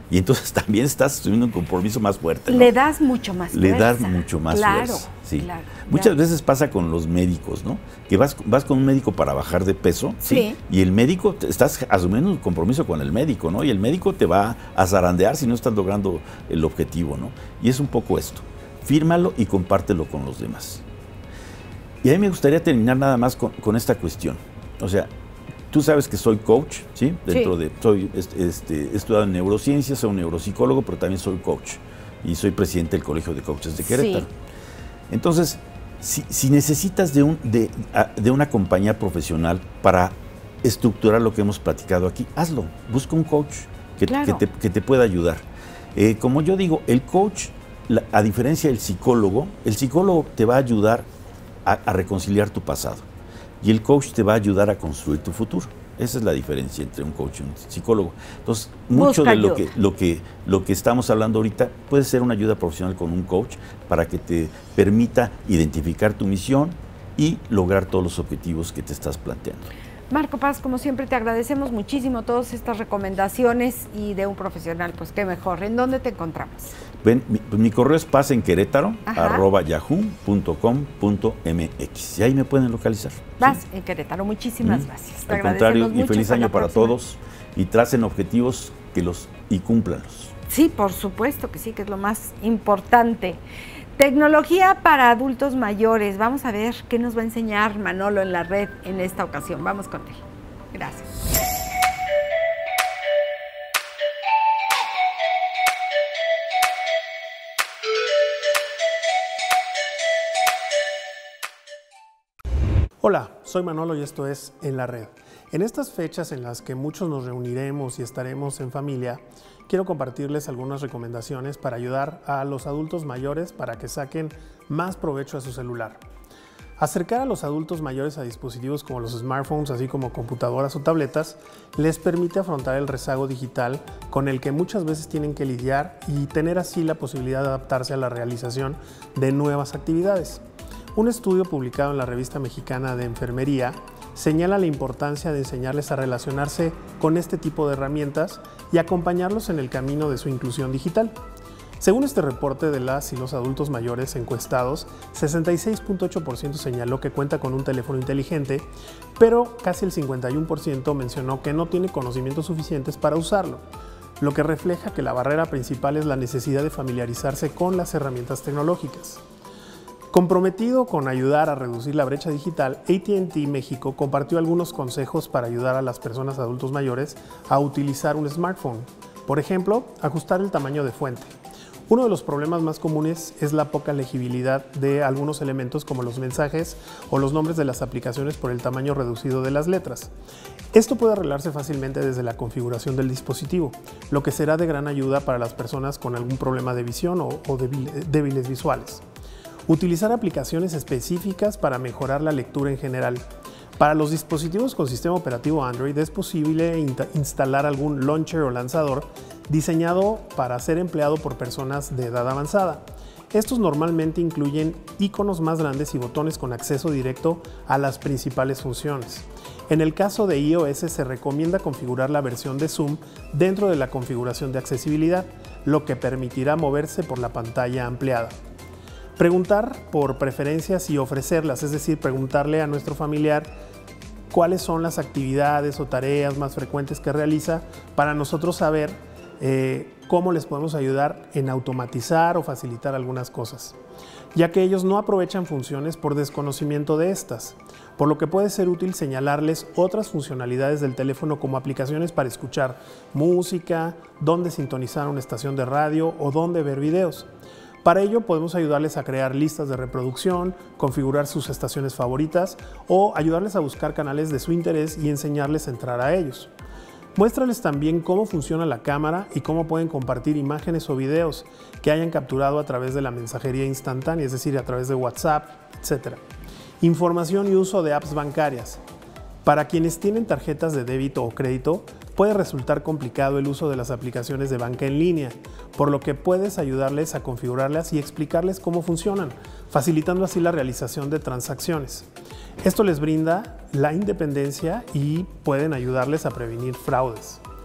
Y entonces también estás asumiendo un compromiso más fuerte, ¿no? Le das mucho más Le fuerza. das mucho más claro, fuerza. Sí. Claro, Muchas claro. veces pasa con los médicos, ¿no? Que vas, vas con un médico para bajar de peso, ¿sí? Sí. Y el médico, te- estás asumiendo un compromiso con el médico, ¿no? Y el médico te va a zarandear si no estás logrando el objetivo, ¿no? Y es un poco esto. Fírmalo y compártelo con los demás. Y a mí me gustaría terminar nada más con, con esta cuestión. O sea, tú sabes que soy coach, ¿sí? Dentro Sí. de, soy, este, este, he estudiado en neurociencias, soy un neuropsicólogo, pero también soy coach. Y soy presidente del Colegio de Coaches de Querétaro. Sí. Entonces, si, si necesitas de, un, de, a- de una compañía profesional para estructurar lo que hemos platicado aquí, hazlo. Busca un coach que, Claro. que, te, que te pueda ayudar. Eh, como yo digo, el coach, la- a diferencia del psicólogo, el psicólogo te va a ayudar a, a reconciliar tu pasado y el coach te va a ayudar a construir tu futuro. Esa es la diferencia entre un coach y un psicólogo. Entonces, mucho Busca de lo ayuda. que, lo, que, lo que estamos hablando ahorita puede ser una ayuda profesional con un coach para que te permita identificar tu misión y lograr todos los objetivos que te estás planteando. Marco Paz, como siempre, te agradecemos muchísimo todas estas recomendaciones y de un profesional, pues qué mejor. ¿En dónde te encontramos? Ven, mi, pues, mi correo es pasenquerétaro Ajá. arroba yahoo punto com punto mx y ahí me pueden localizar. Vas ¿sí? en Querétaro. Muchísimas Mm. gracias. Te Al contrario, agradecemos y mucho. feliz Hasta la año para próxima. todos y tracen objetivos que los y cúmplanlos. Sí, por supuesto que sí, que es lo más importante. Tecnología para adultos mayores. Vamos a ver qué nos va a enseñar Manolo en la red en esta ocasión. Vamos con él. Gracias. Hola, soy Manolo y esto es En la Red. En estas fechas en las que muchos nos reuniremos y estaremos en familia, quiero compartirles algunas recomendaciones para ayudar a los adultos mayores para que saquen más provecho a su celular. Acercar a los adultos mayores a dispositivos como los smartphones, así como computadoras o tabletas, les permite afrontar el rezago digital con el que muchas veces tienen que lidiar y tener así la posibilidad de adaptarse a la realización de nuevas actividades. Un estudio publicado en la Revista Mexicana de Enfermería señala la importancia de enseñarles a relacionarse con este tipo de herramientas y acompañarlos en el camino de su inclusión digital. Según este reporte de las y los adultos mayores encuestados, sesenta y seis punto ocho por ciento señaló que cuenta con un teléfono inteligente, pero casi el cincuenta y uno por ciento mencionó que no tiene conocimientos suficientes para usarlo, lo que refleja que la barrera principal es la necesidad de familiarizarse con las herramientas tecnológicas. Comprometido con ayudar a reducir la brecha digital, A T and T México compartió algunos consejos para ayudar a las personas adultos mayores a utilizar un smartphone. Por ejemplo, ajustar el tamaño de fuente. Uno de los problemas más comunes es la poca legibilidad de algunos elementos como los mensajes o los nombres de las aplicaciones por el tamaño reducido de las letras. Esto puede arreglarse fácilmente desde la configuración del dispositivo, lo que será de gran ayuda para las personas con algún problema de visión o, o débil, débiles visuales. Utilizar aplicaciones específicas para mejorar la lectura en general. Para los dispositivos con sistema operativo Android es posible instalar algún launcher o lanzador diseñado para ser empleado por personas de edad avanzada. Estos normalmente incluyen iconos más grandes y botones con acceso directo a las principales funciones. En el caso de iOS se recomienda configurar la versión de Zoom dentro de la configuración de accesibilidad, lo que permitirá moverse por la pantalla ampliada. Preguntar por preferencias y ofrecerlas, es decir, preguntarle a nuestro familiar cuáles son las actividades o tareas más frecuentes que realiza para nosotros saber eh, cómo les podemos ayudar en automatizar o facilitar algunas cosas, ya que ellos no aprovechan funciones por desconocimiento de estas, por lo que puede ser útil señalarles otras funcionalidades del teléfono como aplicaciones para escuchar música, dónde sintonizar una estación de radio o dónde ver videos. Para ello podemos ayudarles a crear listas de reproducción, configurar sus estaciones favoritas o ayudarles a buscar canales de su interés y enseñarles a entrar a ellos. Muéstrales también cómo funciona la cámara y cómo pueden compartir imágenes o videos que hayan capturado a través de la mensajería instantánea, es decir, a través de WhatsApp, etcétera. Información y uso de apps bancarias. Para quienes tienen tarjetas de débito o crédito, puede resultar complicado el uso de las aplicaciones de banca en línea, por lo que puedes ayudarles a configurarlas y explicarles cómo funcionan, facilitando así la realización de transacciones. Esto les brinda la independencia y pueden ayudarles a prevenir fraudes.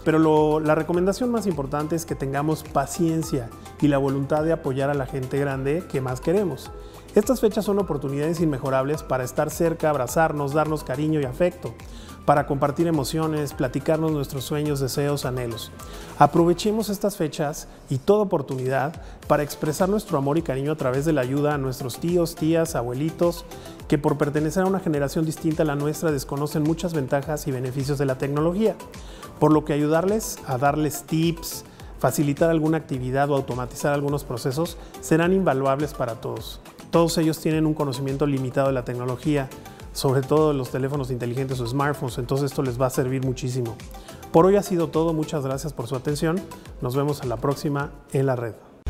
Pero lo, la recomendación más importante es que tengamos paciencia y la voluntad de apoyar a la gente grande que más queremos. Estas fechas son oportunidades inmejorables para estar cerca, abrazarnos, darnos cariño y afecto, para compartir emociones, platicarnos nuestros sueños, deseos, anhelos. Aprovechemos estas fechas y toda oportunidad para expresar nuestro amor y cariño a través de la ayuda a nuestros tíos, tías, abuelitos, que por pertenecer a una generación distinta a la nuestra desconocen muchas ventajas y beneficios de la tecnología, por lo que ayudarles a darles tips, facilitar alguna actividad o automatizar algunos procesos serán invaluables para todos. Todos ellos tienen un conocimiento limitado de la tecnología, sobre todo los teléfonos inteligentes o smartphones, entonces esto les va a servir muchísimo. Por hoy ha sido todo, muchas gracias por su atención, nos vemos a la próxima en la red.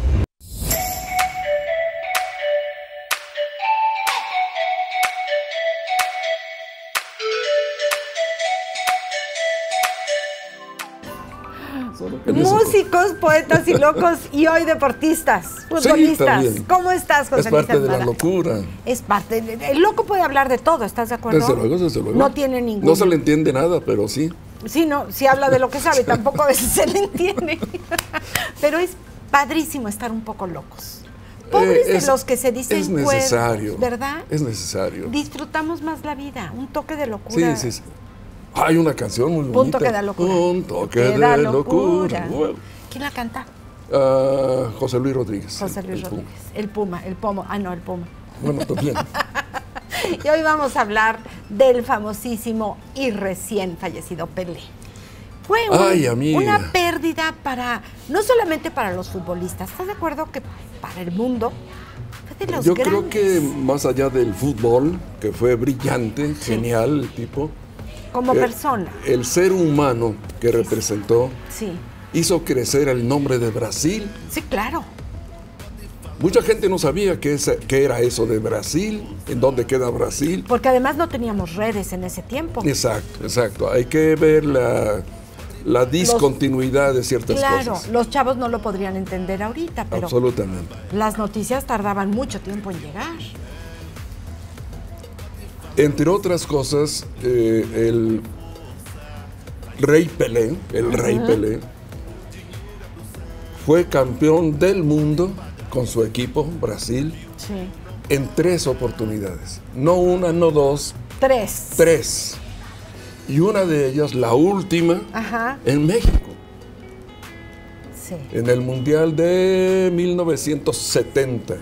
Músicos, poetas y locos, y hoy deportistas, futbolistas. Sí, ¿Cómo estás, José Es parte Luis de la Almada? locura. Es parte. De, el loco puede hablar de todo, ¿estás de acuerdo? Desde luego, desde luego. No tiene ningún. No se le entiende nada, pero sí. Sí, no, sí habla de lo que sabe, tampoco a veces se le entiende. Pero es padrísimo estar un poco locos. Pobres Eh, es- de los que se dicen Es necesario. cuerdos, ¿verdad? Es necesario. Disfrutamos más la vida, un toque de locura. Sí, sí, sí. Hay una canción muy bonita. Un toque de locura. Un toque Que da de locura. locura. Bueno, ¿Quién la canta? ah, José Luis Rodríguez. José el- Luis el Puma. Rodríguez. El Puma, el Pomo. Ah, no, el Puma. Bueno, también. Y hoy vamos a hablar del famosísimo y recién fallecido Pelé. Fue un- Ay, amiga. una pérdida para, no solamente para los futbolistas, ¿estás de acuerdo que para el mundo fue de los Yo grandes? creo que más allá del fútbol, que fue brillante, genial el tipo, Como eh, persona, el ser humano que representó sí. hizo crecer el nombre de Brasil. Sí, claro. Mucha gente no sabía qué, es- qué era eso de Brasil, en dónde queda Brasil. Porque además no teníamos redes en ese tiempo. Exacto, exacto. Hay que ver la, la discontinuidad de ciertas Claro, cosas. los chavos no lo podrían entender ahorita, pero Absolutamente. las noticias tardaban mucho tiempo en llegar. Entre otras cosas, eh, el Rey Pelé, el Rey Pelé, fue campeón del mundo con su equipo, Brasil, Sí. en tres oportunidades. No una, no dos, Tres. tres. Y una de ellas, la última, Ajá, en México, sí. en el Mundial de mil novecientos setenta.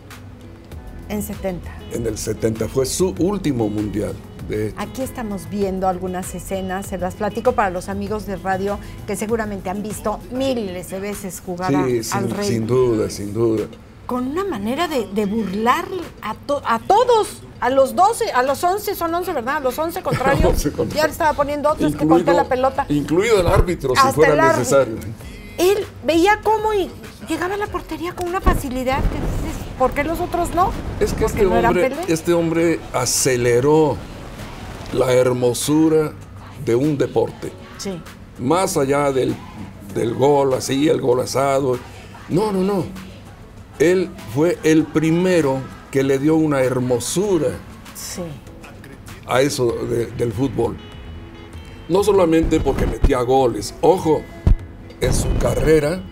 En setenta. En el setenta fue su último Mundial. De hecho. Aquí estamos viendo algunas escenas, se las platico para los amigos de radio que seguramente han visto miles de veces jugar a- Sí, al sin, rey. sin duda, sin duda. Con una manera de, de burlar a, to- a todos, a los doce, a los once, son once, ¿verdad? A los once contrarios. once contrarios. Ya le estaba poniendo otros que Incluido- conté la pelota. Incluido el árbitro, si Hasta fuera el árbitro. necesario. Él veía cómo y llegaba a la portería con una facilidad que dices, ¿por qué los otros no? Es que Porque este no eran hombre, Pelé. este hombre aceleró la hermosura de un deporte. Sí. Más allá del, del gol así, el gol asado. No, no, no. Él fue el primero que le dio una hermosura Sí. a eso de- del fútbol. No solamente porque metía goles. Ojo, en su carrera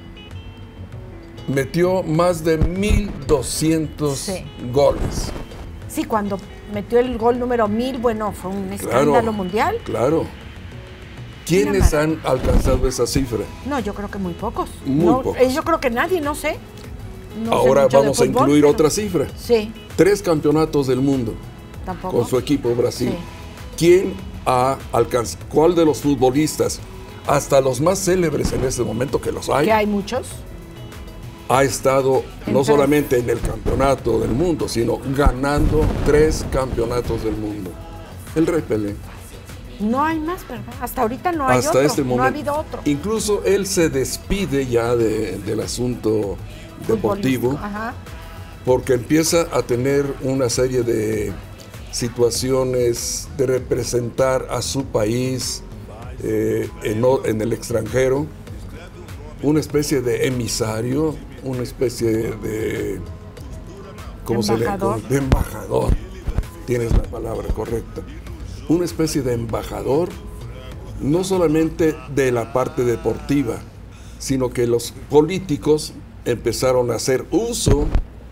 metió más de mil doscientos Sí. goles. Sí, cuando metió el gol número mil, bueno, fue un escándalo mundial. Claro. ¿Quiénes Una han alcanzado esa cifra? No, yo creo que muy pocos. Muy No, pocos. eh, Yo creo que nadie, no sé. No sé Ahora mucho de vamos a fútbol, incluir pero- otra cifra. Sí, Tres campeonatos del mundo tampoco. con su equipo Brasil. Sí. ¿Quién ha alcanzado? ¿Cuál de los futbolistas, hasta los más célebres en este momento, que los hay, Que hay muchos. ha estado no Entonces- solamente en el campeonato del mundo, sino ganando tres campeonatos del mundo? El Rey Pelé. No hay más, ¿verdad? Hasta ahorita no hay Hasta otro. este momento. No ha habido otro. Incluso él se despide ya de- del asunto deportivo, Futbolístico, Ajá. porque empieza a tener una serie de situaciones de representar a su país eh, en, o- en el extranjero, una especie de emisario, una especie de, ¿cómo se le Embajador. de embajador, tienes la palabra correcta, una especie de embajador no solamente de la parte deportiva, sino que los políticos empezaron a hacer uso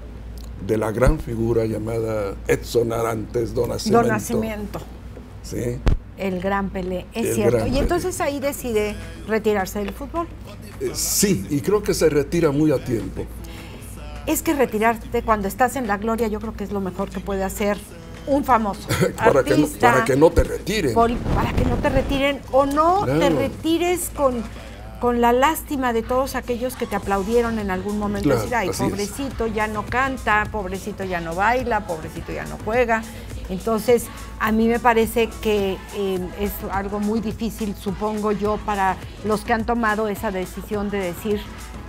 de la gran figura llamada Edson Arantes do Nascimento. Do Nascimento. Sí. El gran Pelé, es El cierto. gran Y Pelé. entonces ahí decide retirarse del fútbol. Eh, sí, y creo que se retira muy a tiempo. Es que retirarte cuando estás en la gloria yo creo que es lo mejor que puede hacer un famoso para, que no, artista, para que no te retiren. pol- para que no te retiren o no Claro. te retires con, con la lástima de todos aquellos que te aplaudieron en algún momento. Claro, Decir, ay, así es. pobrecito ya no canta, pobrecito ya no baila, pobrecito ya no juega. Entonces, a mí me parece que eh, es algo muy difícil, supongo yo, para los que han tomado esa decisión de decir,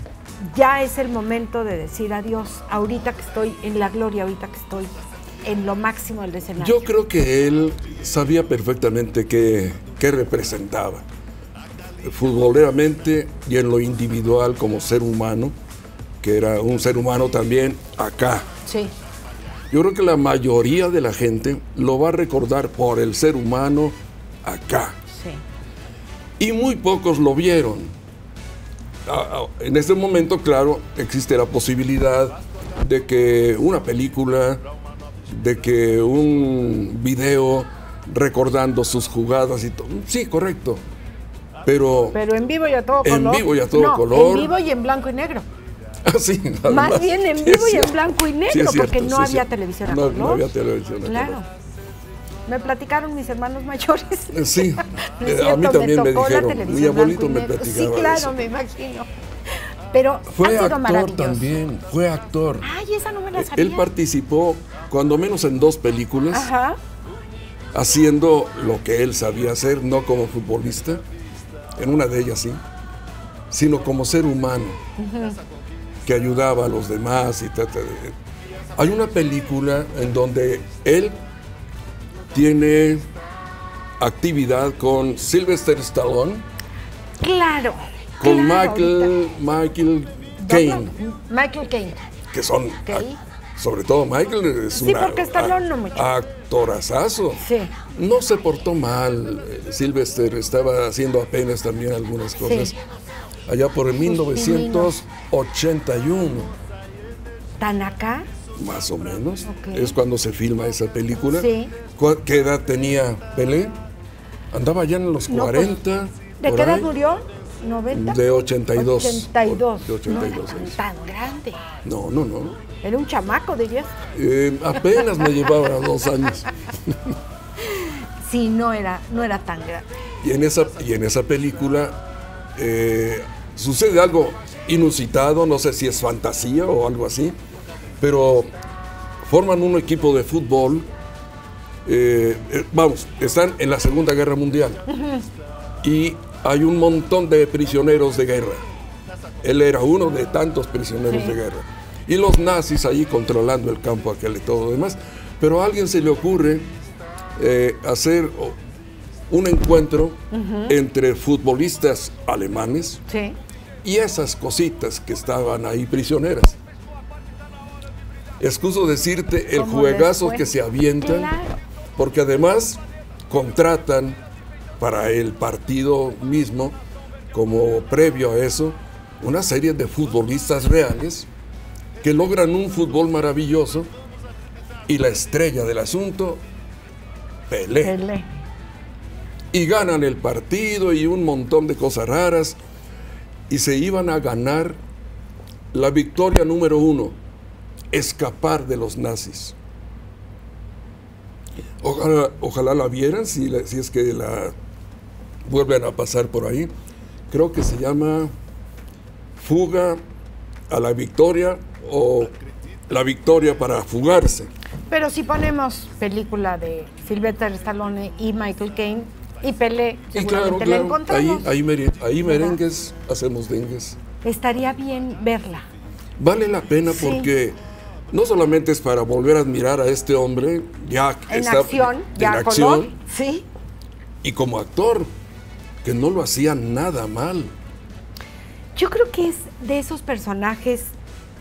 ya es el momento de decir adiós, ahorita que estoy en la gloria, ahorita que estoy en lo máximo del escenario. Yo creo que él sabía perfectamente qué, qué representaba, futboleramente y en lo individual como ser humano, que era un ser humano también acá. Sí. Yo creo que la mayoría de la gente lo va a recordar por el ser humano acá. Sí. Y muy pocos lo vieron. Ah, ah, En este momento, claro, existe la posibilidad de que una película, de que un video recordando sus jugadas y todo. Sí, correcto. Pero, Pero en vivo y a todo En color. vivo y a todo No, color. en vivo y en blanco y negro. sí, Más además, bien en sí vivo es y en cierto. blanco y negro, Sí es cierto, porque no sí es había cierto. televisión a No, color. no había televisión a Claro. color. Me platicaron mis hermanos mayores. Eh, Sí, No es eh, a mí cierto, también me tocó la dijeron, televisión mi abuelito blanco y me negro. platicaba Sí, de claro, eso. me imagino. Pero Fue ha sido actor maravilloso. también, fue actor. Ay, esa no me la sabía. Él participó, cuando menos en dos películas, Ajá. haciendo lo que él sabía hacer, no como futbolista, en una de ellas sí, sino como ser humano, que ayudaba a los demás. Y trata de... Hay una película en donde él tiene actividad con Sylvester Stallone, Claro. con claro, Michael, Michael ahorita. Caine, Michael Caine. que son, Ok. ac- sobre todo Michael es Sí, una- porque Stallone no mucho. actorazazo. Sí. No se portó mal, eh, Sylvester estaba haciendo apenas también algunas cosas. Allá por el mil novecientos ochenta y uno, ¿Tan acá? más o menos, Ok. es cuando se filma esa película. Sí. ¿Cu- ¿Qué edad tenía Pelé? Andaba ya en los No, pues, cuarenta. ¿De por qué edad ahí. murió? ¿noventa? De ochenta y dos. ochenta y dos. De ochenta y No dos era años. tan, tan grande. No, no, no. Era un chamaco, dirías. Eh, apenas me llevaba dos años. Sí, no era, no era tan grande. Y en esa, y en esa película eh, sucede algo inusitado, no sé si es fantasía o algo así, pero forman un equipo de fútbol, eh, eh, vamos, están en la Segunda Guerra Mundial y hay un montón de prisioneros de guerra. Él era uno de tantos prisioneros de guerra. Y los nazis ahí controlando el campo aquel y todo lo demás. Pero a alguien se le ocurre eh, hacer oh, un encuentro entre futbolistas alemanes Sí. y esas cositas que estaban ahí prisioneras. Excuso decirte el ¿Cómo juegazo les fue? que se avientan, Claro. porque además contratan para el partido mismo, como previo a eso, una serie de futbolistas reales que logran un fútbol maravilloso y la estrella del asunto, Pelé. Pelé. Y ganan el partido y un montón de cosas raras y se iban a ganar la victoria número uno, escapar de los nazis. Ojalá, ojalá la vieran si, la- si es que la vuelven a pasar por ahí. Creo que se llama Fuga a la Victoria o La Victoria para Fugarse. Pero si ponemos película de Sylvester Stallone y Michael Caine y Pelé, Y seguramente claro, la claro, ahí, encontramos. ahí, mere- ahí ¿Verdad? merengues, hacemos dengues. Estaría bien verla. Vale la pena Sí. porque no solamente es para volver a admirar a este hombre, ya que En está acción, en ya a acción, color. Sí. y como actor, que no lo hacía nada mal. Yo creo que es de esos personajes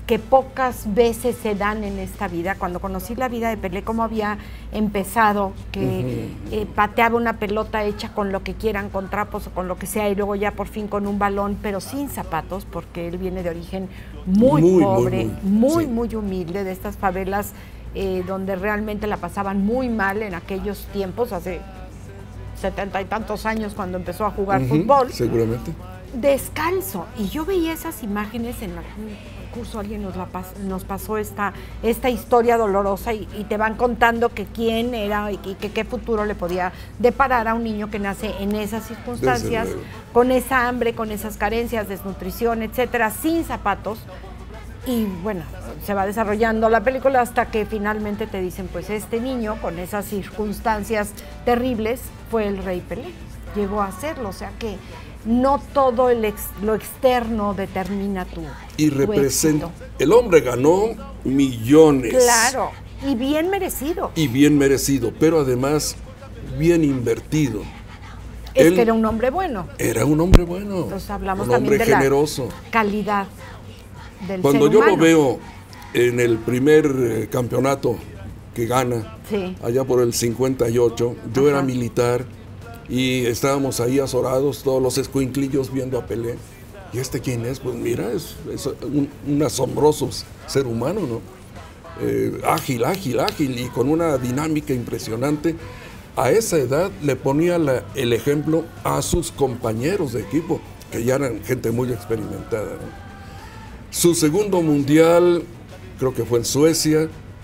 que pocas veces se dan en esta vida. Cuando conocí la vida de Pelé, cómo había empezado, que uh-huh. eh, pateaba una pelota hecha con lo que quieran, con trapos o con lo que sea, y luego ya por fin con un balón, pero sin zapatos, porque él viene de origen muy, muy pobre, muy, muy, muy, sí. muy humilde, de estas favelas eh, donde realmente la pasaban muy mal en aquellos tiempos, hace setenta y tantos años cuando empezó a jugar uh-huh, fútbol. Seguramente. Descalzo. Y yo veía esas imágenes en algún curso, alguien nos, la pas, nos pasó esta, esta historia dolorosa y, y te van contando que quién era y que, que qué futuro le podía deparar a un niño que nace en esas circunstancias, con esa hambre, con esas carencias, desnutrición, etcétera, sin zapatos. Y bueno, se va desarrollando la película hasta que finalmente te dicen, pues este niño con esas circunstancias terribles fue el Rey Pelé, llegó a serlo, o sea que no todo el ex, lo externo determina tu y representa. El hombre ganó millones. Claro, y bien merecido. Y bien merecido, pero además bien invertido. Es Él que era un hombre bueno. Era un hombre bueno. Entonces hablamos un también hombre de generoso. La calidad del Cuando ser yo humano. lo veo en el primer eh, campeonato que gana, sí. allá por el cincuenta y ocho, yo Ajá. era militar. Y estábamos ahí azorados, todos los escuinclillos viendo a Pelé. ¿Y este quién es? Pues mira, es, es un, un asombroso ser humano, ¿no? Eh, ágil, ágil, ágil y con una dinámica impresionante. A esa edad le ponía la, el ejemplo a sus compañeros de equipo, que ya eran gente muy experimentada, ¿no? Su segundo mundial, creo que fue en Suecia,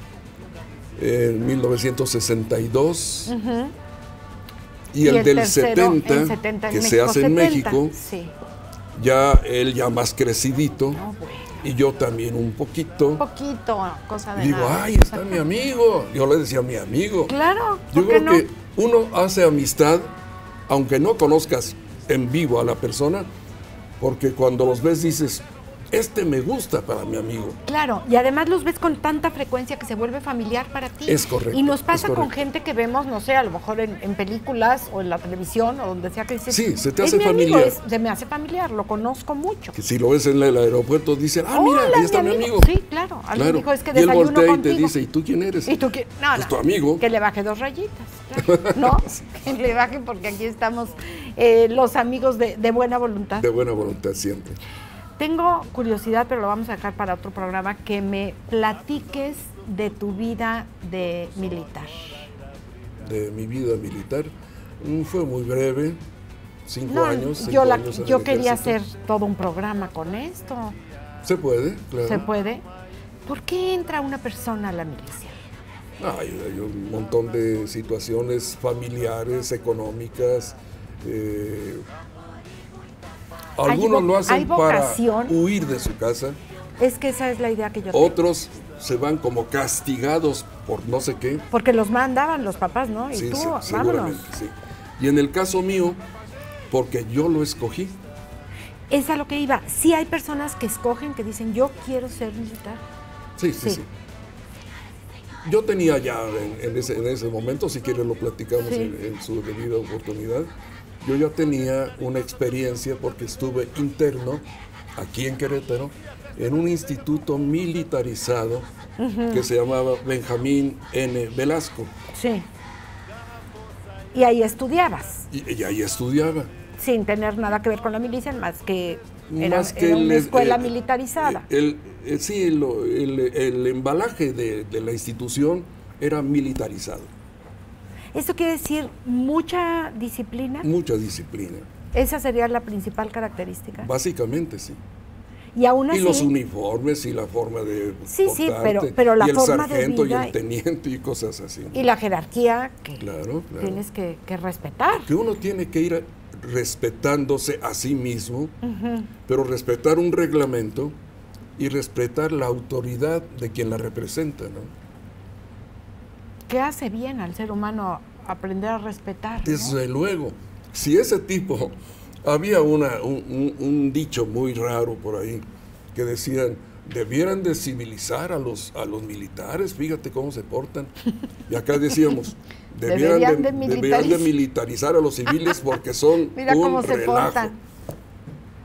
en mil novecientos sesenta y dos. Uh-huh. Y, y el, el del tercero, setenta, setenta que México, se hace en setenta, México, sí. ya él ya más crecidito, no, bueno. y yo también un poquito. Un poquito, cosa de Digo, nada. ay, está mi amigo. Yo le decía mi amigo. Claro, yo creo no? que uno hace amistad, aunque no conozcas en vivo a la persona, porque cuando los ves dices, este me gusta para mi amigo. Claro, y además los ves con tanta frecuencia que se vuelve familiar para ti. Es correcto. Y nos pasa con gente que vemos, no sé, a lo mejor en, en películas o en la televisión o donde sea que dices. Sí, se te es hace mi familiar. Amigo, es, se me hace familiar, lo conozco mucho. Que si lo ves en el aeropuerto, dicen, ah, mira, Hola, ahí está mi amigo. amigo. Sí, claro. Alguien claro. dijo, es que y él desayuno voltea contigo. y te dice, ¿y tú quién eres? ¿Y tú quién? No, es no, tu amigo. Que le baje dos rayitas. Claro. No, que le baje porque aquí estamos eh, los amigos de, de buena voluntad. De buena voluntad siempre. Tengo curiosidad, pero lo vamos a dejar para otro programa, que me platiques de tu vida de militar. De mi vida militar, fue muy breve, cinco no, años. Cinco yo la, años en yo el quería ejército. hacer todo un programa con esto. Se puede, claro. Se puede. ¿Por qué entra una persona a la milicia? Hay, hay un montón de situaciones familiares, económicas. Eh, Algunos ¿Hay lo hacen ¿hay vocación? Para huir de su casa. Es que esa es la idea que yo tengo. Otros se van como castigados por no sé qué. Porque los mandaban los papás, ¿no? Y sí, tú, sí, vámonos. seguramente, sí. Y en el caso mío, porque yo lo escogí. Es a lo que iba. Sí hay personas que escogen, que dicen, yo quiero ser militar. Sí, sí, sí. sí. Yo tenía ya en, en, ese, en ese momento, si quieres lo platicamos sí. en, en su debida oportunidad, yo ya tenía una experiencia porque estuve interno aquí en Querétaro en un instituto militarizado uh-huh. que se llamaba Benjamín N. Velasco. Sí. Y ahí estudiabas. Y, y ahí estudiaba. Sin tener nada que ver con la milicia, más que era, más que era una el, escuela el, militarizada. El, el, sí, el, el, el embalaje de, de la institución era militarizado. ¿Esto quiere decir mucha disciplina? Mucha disciplina. ¿Esa sería la principal característica? Básicamente, sí. Y aún así... Y los uniformes y la forma de Sí, sí, pero, pero la y el forma sargento de vida... y el teniente y cosas así. ¿No? Y la jerarquía que claro, claro. tienes que, que respetar. Que uno tiene que ir respetándose a sí mismo, uh-huh. pero respetar un reglamento y respetar la autoridad de quien la representa, ¿no? ¿Qué hace bien al ser humano aprender a respetar? Desde ¿no? luego. Si ese tipo... Había una, un, un, un dicho muy raro por ahí que decían, debieran de civilizar a los, a los militares, fíjate cómo se portan. Y acá decíamos, debieran deberían, de, de deberían de militarizar a los civiles porque son Mira un cómo se relajo. portan.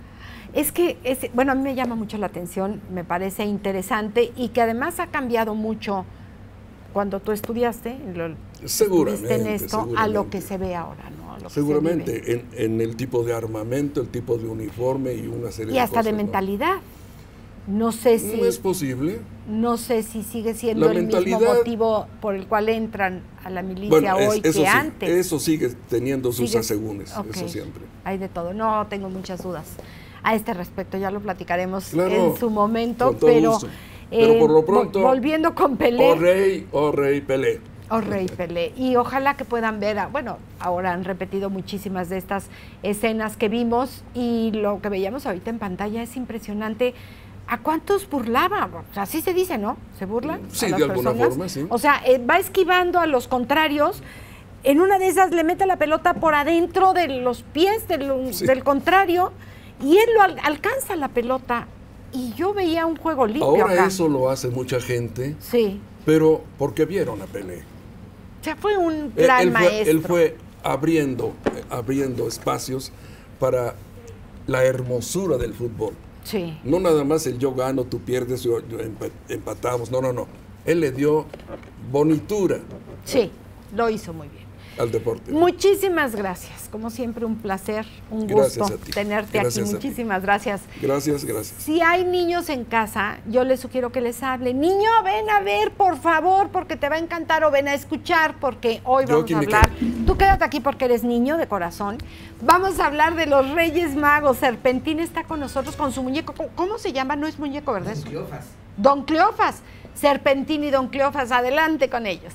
Es que, es, bueno, a mí me llama mucho la atención, me parece interesante y que además ha cambiado mucho cuando tú estudiaste, lo, seguramente, en esto, seguramente. a lo que se ve ahora, ¿no? A lo seguramente, que se vive. en, en el tipo de armamento, el tipo de uniforme y una serie y de hasta cosas. de mentalidad. ¿no? No sé si... No es posible. No sé si sigue siendo La el mismo motivo por el cual entran a la milicia bueno, es, hoy eso que sí, antes. Eso sigue teniendo sus Sigue- asegúnes, Ok. eso siempre. Hay de todo. No tengo muchas dudas a este respecto. Ya lo platicaremos Claro, en su momento. con todo Pero, gusto. Pero por lo pronto, vol- volviendo con Pelé. Oh rey, oh rey, Pelé. Oh rey Pelé. Y ojalá que puedan ver, a- bueno, ahora han repetido muchísimas de estas escenas que vimos y lo que veíamos ahorita en pantalla es impresionante. ¿A cuántos burlaba? O sea, así se dice, ¿no? ¿Se burla? Sí, a las de alguna personas. forma, sí. O sea, eh, va esquivando a los contrarios. En una de esas le mete la pelota por adentro de los pies del, Sí. del contrario y él lo al- alcanza la pelota. Y yo veía un juego limpio Ahora acá. eso lo hace mucha gente, Sí. pero porque vieron a Pelé. O sea, fue un Él, gran él fue, maestro. él fue abriendo, eh, abriendo espacios para la hermosura del fútbol. Sí. No nada más el yo gano, tú pierdes, yo, yo empa- empatamos. No, no, no. Él le dio bonitura Sí, lo hizo muy bien. al deporte. Muchísimas gracias. Como siempre, un placer, un Gracias gusto a ti. tenerte Gracias aquí. a ti. Muchísimas gracias. Gracias, gracias. Si hay niños en casa, yo les sugiero que les hablen. Niño, ven a ver, por favor, porque te va a encantar, o ven a escuchar, porque hoy Yo vamos aquí a me hablar. Tú quédate aquí porque eres niño de corazón. Vamos a hablar de los Reyes Magos. Serpentín está con nosotros con su muñeco. ¿Cómo, cómo se llama? No es muñeco, ¿verdad? Don Cleofas. Don Cleofas. Serpentín y Don Cleofas, adelante con ellos.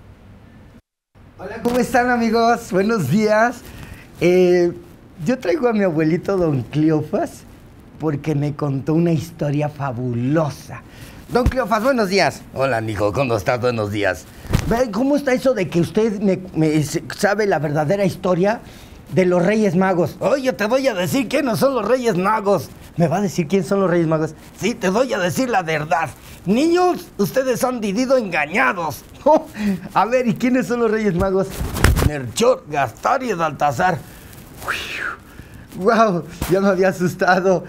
Hola, ¿cómo están, amigos? Buenos días. Eh, yo traigo a mi abuelito Don Cleofas porque me contó una historia fabulosa. Don Cleofas, buenos días. Hola, mijo, ¿cómo estás? Buenos días. Ve, ¿cómo está eso de que usted me, me sabe la verdadera historia de los Reyes Magos? Oye, te voy a decir quiénes son los Reyes Magos. ¿Me va a decir quiénes son los Reyes Magos? Sí, te voy a decir la verdad. Niños, ustedes han vivido engañados. A ver, ¿y quiénes son los Reyes Magos? Melchor, Gaspar y Baltasar. ¡Wow! Ya me había asustado.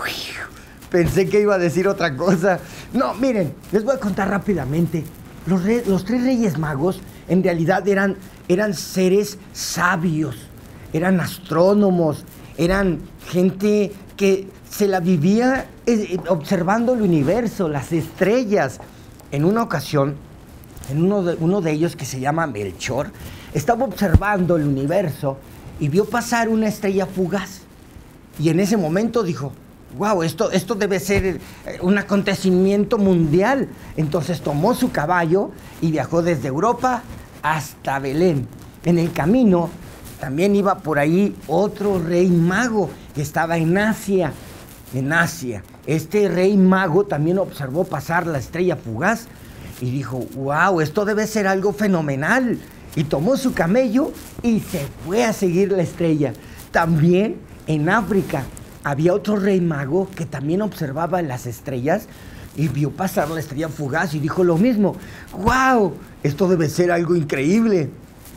Pensé que iba a decir otra cosa. No, miren, les voy a contar rápidamente. Los, re- los tres Reyes Magos en realidad eran, eran seres sabios, eran astrónomos, eran gente que se la vivía eh, observando el universo, las estrellas. En una ocasión, en uno de, uno de ellos que se llama Melchor, estaba observando el universo y vio pasar una estrella fugaz. Y en ese momento dijo, wow, esto, esto debe ser eh, un acontecimiento mundial. Entonces tomó su caballo y viajó desde Europa hasta Belén. En el camino también iba por ahí otro rey mago que estaba en Asia. En Asia. Este rey mago también observó pasar la estrella fugaz y dijo, wow, esto debe ser algo fenomenal. Y tomó su camello y se fue a seguir la estrella. También en África había otro rey mago que también observaba las estrellas y vio pasar la estrella fugaz y dijo lo mismo. ¡Wow! Esto debe ser algo increíble.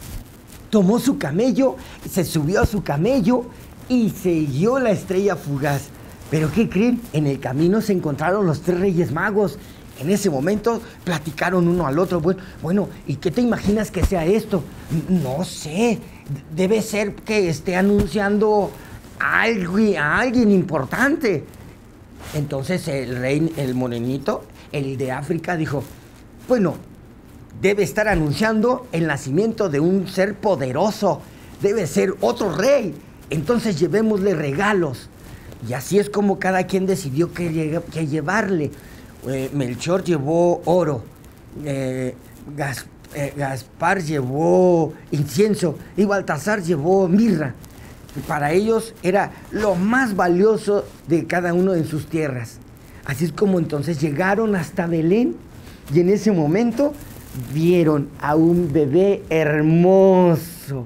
Tomó su camello, se subió a su camello y siguió la estrella fugaz. ¿Pero qué creen? En el camino se encontraron los tres Reyes Magos. En ese momento platicaron uno al otro. Bueno, bueno, ¿y qué te imaginas que sea esto? No sé. Debe ser que esté anunciando a alguien, a alguien importante. Entonces el rey, el morenito, el de África, dijo, bueno, debe estar anunciando el nacimiento de un ser poderoso. Debe ser otro rey. Entonces llevémosle regalos. Y así es como cada quien decidió qué, qué llevarle. Eh, Melchor llevó oro. Eh, Gas, eh, Gaspar llevó incienso. Y Baltasar llevó mirra. Para ellos era lo más valioso de cada uno de sus tierras. Así es como entonces llegaron hasta Belén y en ese momento vieron a un bebé hermoso.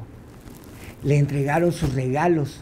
Le entregaron sus regalos.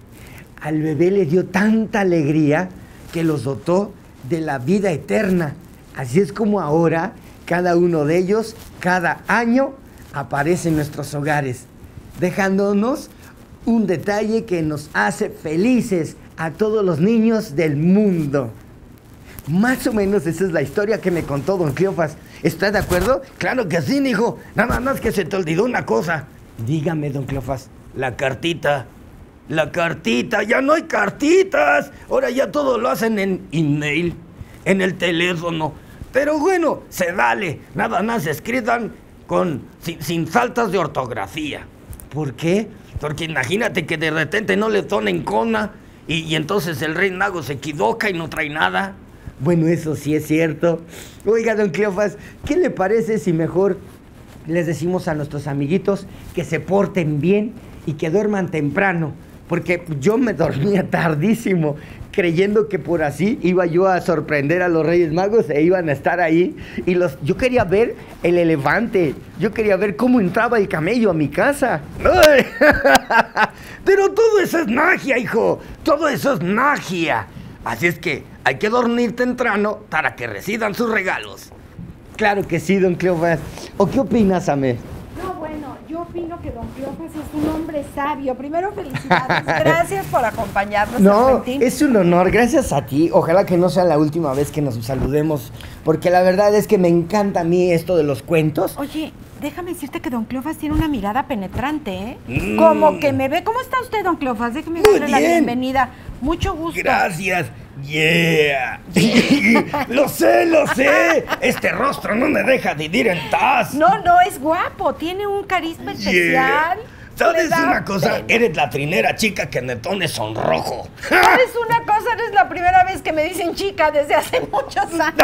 Al bebé le dio tanta alegría que los dotó de la vida eterna. Así es como ahora cada uno de ellos, cada año, aparece en nuestros hogares, dejándonos un detalle que nos hace felices a todos los niños del mundo. Más o menos esa es la historia que me contó don Cleofas. ¿Estás de acuerdo? Claro que sí, hijo. Nada más que se te olvidó una cosa. Dígame, don Cleofas. La cartita. La cartita. Ya no hay cartitas. Ahora ya todo lo hacen en email, en el teléfono. Pero bueno, se vale. Nada más escriban con, sin, sin faltas de ortografía. ¿Por qué? Porque imagínate que de repente no le tonen cona y, y entonces el rey mago se equivoca y no trae nada. Bueno, eso sí es cierto. Oiga, don Cleofas, ¿qué le parece si mejor les decimos a nuestros amiguitos que se porten bien y que duerman temprano? Porque yo me dormía tardísimo, creyendo que por así iba yo a sorprender a los Reyes Magos e iban a estar ahí. Y los, yo quería ver el elefante, yo quería ver cómo entraba el camello a mi casa. ¡Ay! Pero todo eso es magia, hijo, todo eso es magia. Así es que hay que dormir temprano para que reciban sus regalos. Claro que sí, don Cleofas. ¿O qué opinas, Amé? No, bueno, yo opino que don Cleofas es un hombre sabio. Primero, felicidades. Gracias por acompañarnos. No, Serpentín. es un honor. Gracias a ti. Ojalá que no sea la última vez que nos saludemos, porque la verdad es que me encanta a mí esto de los cuentos. Oye, déjame decirte que don Cleofas tiene una mirada penetrante, ¿eh? Mm. Como que me ve. ¿Cómo está usted, don Cleofas? Déjeme Muy darle la bien. bienvenida. Mucho gusto. Gracias. Yeah. Lo sé, lo sé. Este rostro no me deja vivir en paz. No, no, es guapo. Tiene un carisma especial. ¿Sabes Le da una cosa? pena. Eres la trinera chica que me pone sonrojo. ¿Sabes una cosa? Eres la primera vez que me dicen chica desde hace muchos años.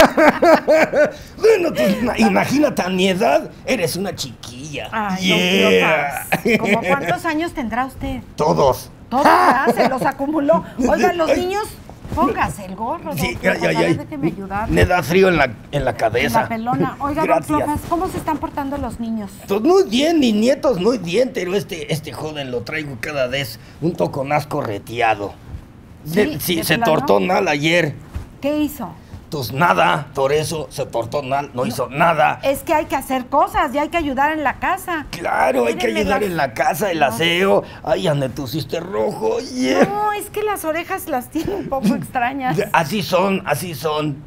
Bueno, pues, imagínate a mi edad, eres una chiquilla. Ay, Yeah. don Cleofas. ¿Cómo cuántos años tendrá usted? Todos. Todos ya se los acumuló. Oigan, los niños, póngase el gorro, don Sí, Cleofas, ay, a ver, ay, déjeme ayudar. Me da frío en la, en la En cabeza. la pelona. Oiga, don Gracias. Cleofas, ¿cómo se están portando los niños? Pues muy bien, mis nietos, muy bien, pero este, este joven lo traigo cada vez un toconazco reteado. Sí, De- sí, ¿de se plano? tortó mal ayer. ¿Qué hizo? Pues nada, por eso se portó mal, no hizo nada. Es que hay que hacer cosas y hay que ayudar en la casa. Claro, hay que Mírenme ayudar las- en la casa, el No. aseo. Ay, ya me pusiste rojo. Yeah. No, es que las orejas las tiene un poco extrañas. Ya, así son, así son.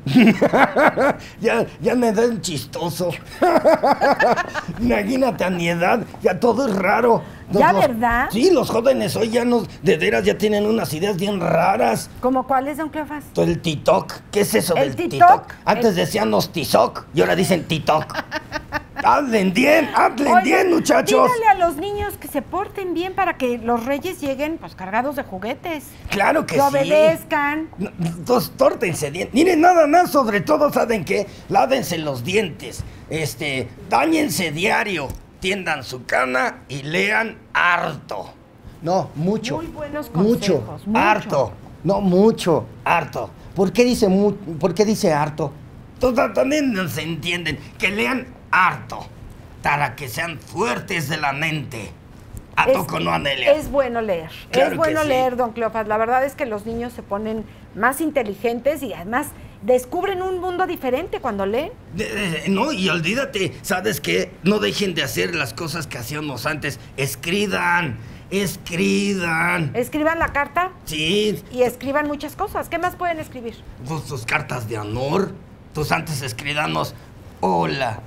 ya, ya me dan chistoso. Imagínate a mi edad, ya todo es raro. Los- ¿Ya, los- verdad? Sí, los jóvenes hoy ya no, de veras ya tienen unas ideas bien raras. ¿Cómo cuál es, don Cleofas? Todo el TikTok, ¿qué es eso ¿El del TikTok? TikTok? Antes El- decíamos TikTok y ahora dicen TikTok. Hablen bien, hablen Oigan, bien, muchachos. Dígale a los niños que se porten bien para que los reyes lleguen pues cargados de juguetes. Claro que Que sí. obedezcan. No, Entonces, tórtense dientes. Miren, nada más, sobre todo, ¿saben qué? Lávense los dientes. Este, dáñense diario. Tiendan su cana y lean harto. No, mucho. Muy buenos Mucho. consejos, mucho. Harto. No, mucho. Harto. ¿Por qué dice mu ¿Por qué dice harto? Entonces, también no se entienden. Que lean harto. Para que sean fuertes de la mente. ¿A Es- poco no, Anelia? Es bueno leer. Claro es bueno que sí. leer, don Cleofas. La verdad es que los niños se ponen más inteligentes y además descubren un mundo diferente cuando leen. De- de- no, y olvídate, ¿sabes qué? No dejen de hacer las cosas que hacíamos antes. Escriban, escriban. Escriban la carta Sí, y escriban muchas cosas. ¿Qué más pueden escribir? pues tus cartas de amor. Tus antes escribamos, hola,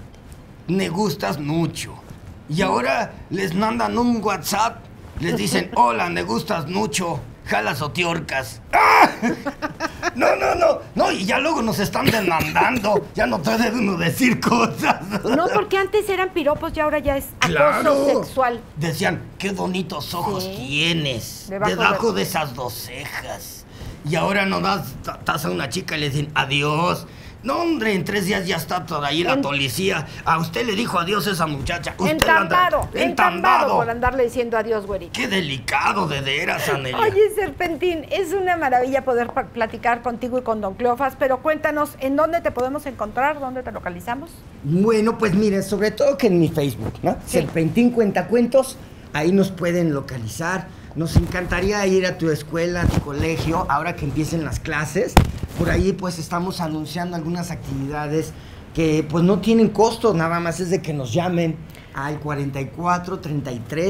me gustas mucho. Y ahora les mandan un WhatsApp, les dicen, hola, me gustas mucho, jalas o tiorcas. ¡Ah! No, no, no, no, y ya luego nos están demandando, ya no puede uno decir cosas. No, porque antes eran piropos y ahora ya es acoso ¡Claro! sexual. Decían, qué bonitos ojos Sí. tienes Debajo debajo, de- de esas dos cejas. Y ahora no das, das a una chica y le dicen adiós. No, hombre, en tres días ya está toda ahí la En- policía. A usted le dijo adiós esa muchacha. Usted Entambado, anda- entambado por andarle diciendo adiós, güerito. Qué delicado, de veras, Anelia. Oye, Serpentín, es una maravilla poder pa- platicar contigo y con don Cleofas, pero cuéntanos, ¿en dónde te podemos encontrar? ¿Dónde te localizamos? Bueno, pues miren, sobre todo que en mi Facebook, ¿no? Sí. Serpentín Cuentacuentos, ahí nos pueden localizar. Nos encantaría ir a tu escuela, a tu colegio, ahora que empiecen las clases. Por ahí pues estamos anunciando algunas actividades que pues no tienen costo, nada más es de que nos llamen al cuarenta y cuatro, treinta y tres,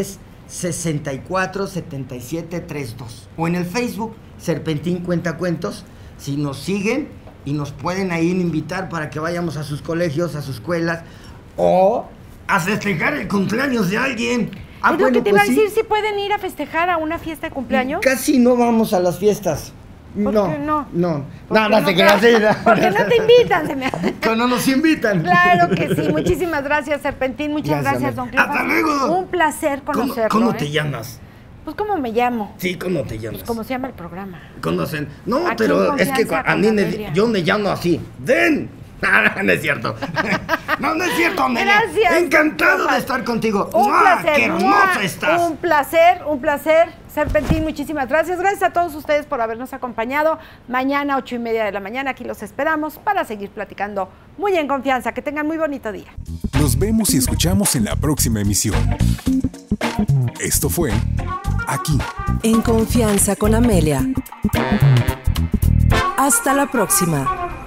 sesenta y cuatro setenta y siete treinta y dos. O en el Facebook, Serpentín Cuentacuentos. Si nos siguen y nos pueden ahí invitar para que vayamos a sus colegios, a sus escuelas, o a festejar el cumpleaños de alguien. Ah, es bueno, lo que te pues iba a sí. decir, si pueden ir a festejar a una fiesta de cumpleaños. Casi no vamos a las fiestas. ¿Por no, qué no? No, ¿Por no, qué no no te te- creas. sí, no. Porque no te invitan, se me hace. Cuando nos invitan. Claro que sí. Muchísimas gracias, Serpentín. Muchas gracias, Gracias, don Amel. Cleofás. ¡Hasta luego! Un placer ¿Cómo, conocerlo. cómo ¿eh? te llamas? Pues, ¿cómo me llamo? Sí, ¿cómo te llamas? Pues, ¿cómo se llama el programa? Conocen. No, Aquí pero en es que Confianza a con mí me, Amelia. yo me llamo así. ¡Den! No es cierto. No, no es cierto, Amelia. Gracias. Encantado Cleofás. de estar contigo. Un ¡Mua! placer. ¡Qué hermosa ¡Mua! estás! Un placer, un placer. Serpentín, muchísimas gracias. Gracias a todos ustedes por habernos acompañado. Mañana, ocho y media de la mañana, aquí los esperamos para seguir platicando muy en confianza. Que tengan muy bonito día. Nos vemos y escuchamos en la próxima emisión. Esto fue Aquí. En confianza con Amelia. Hasta la próxima.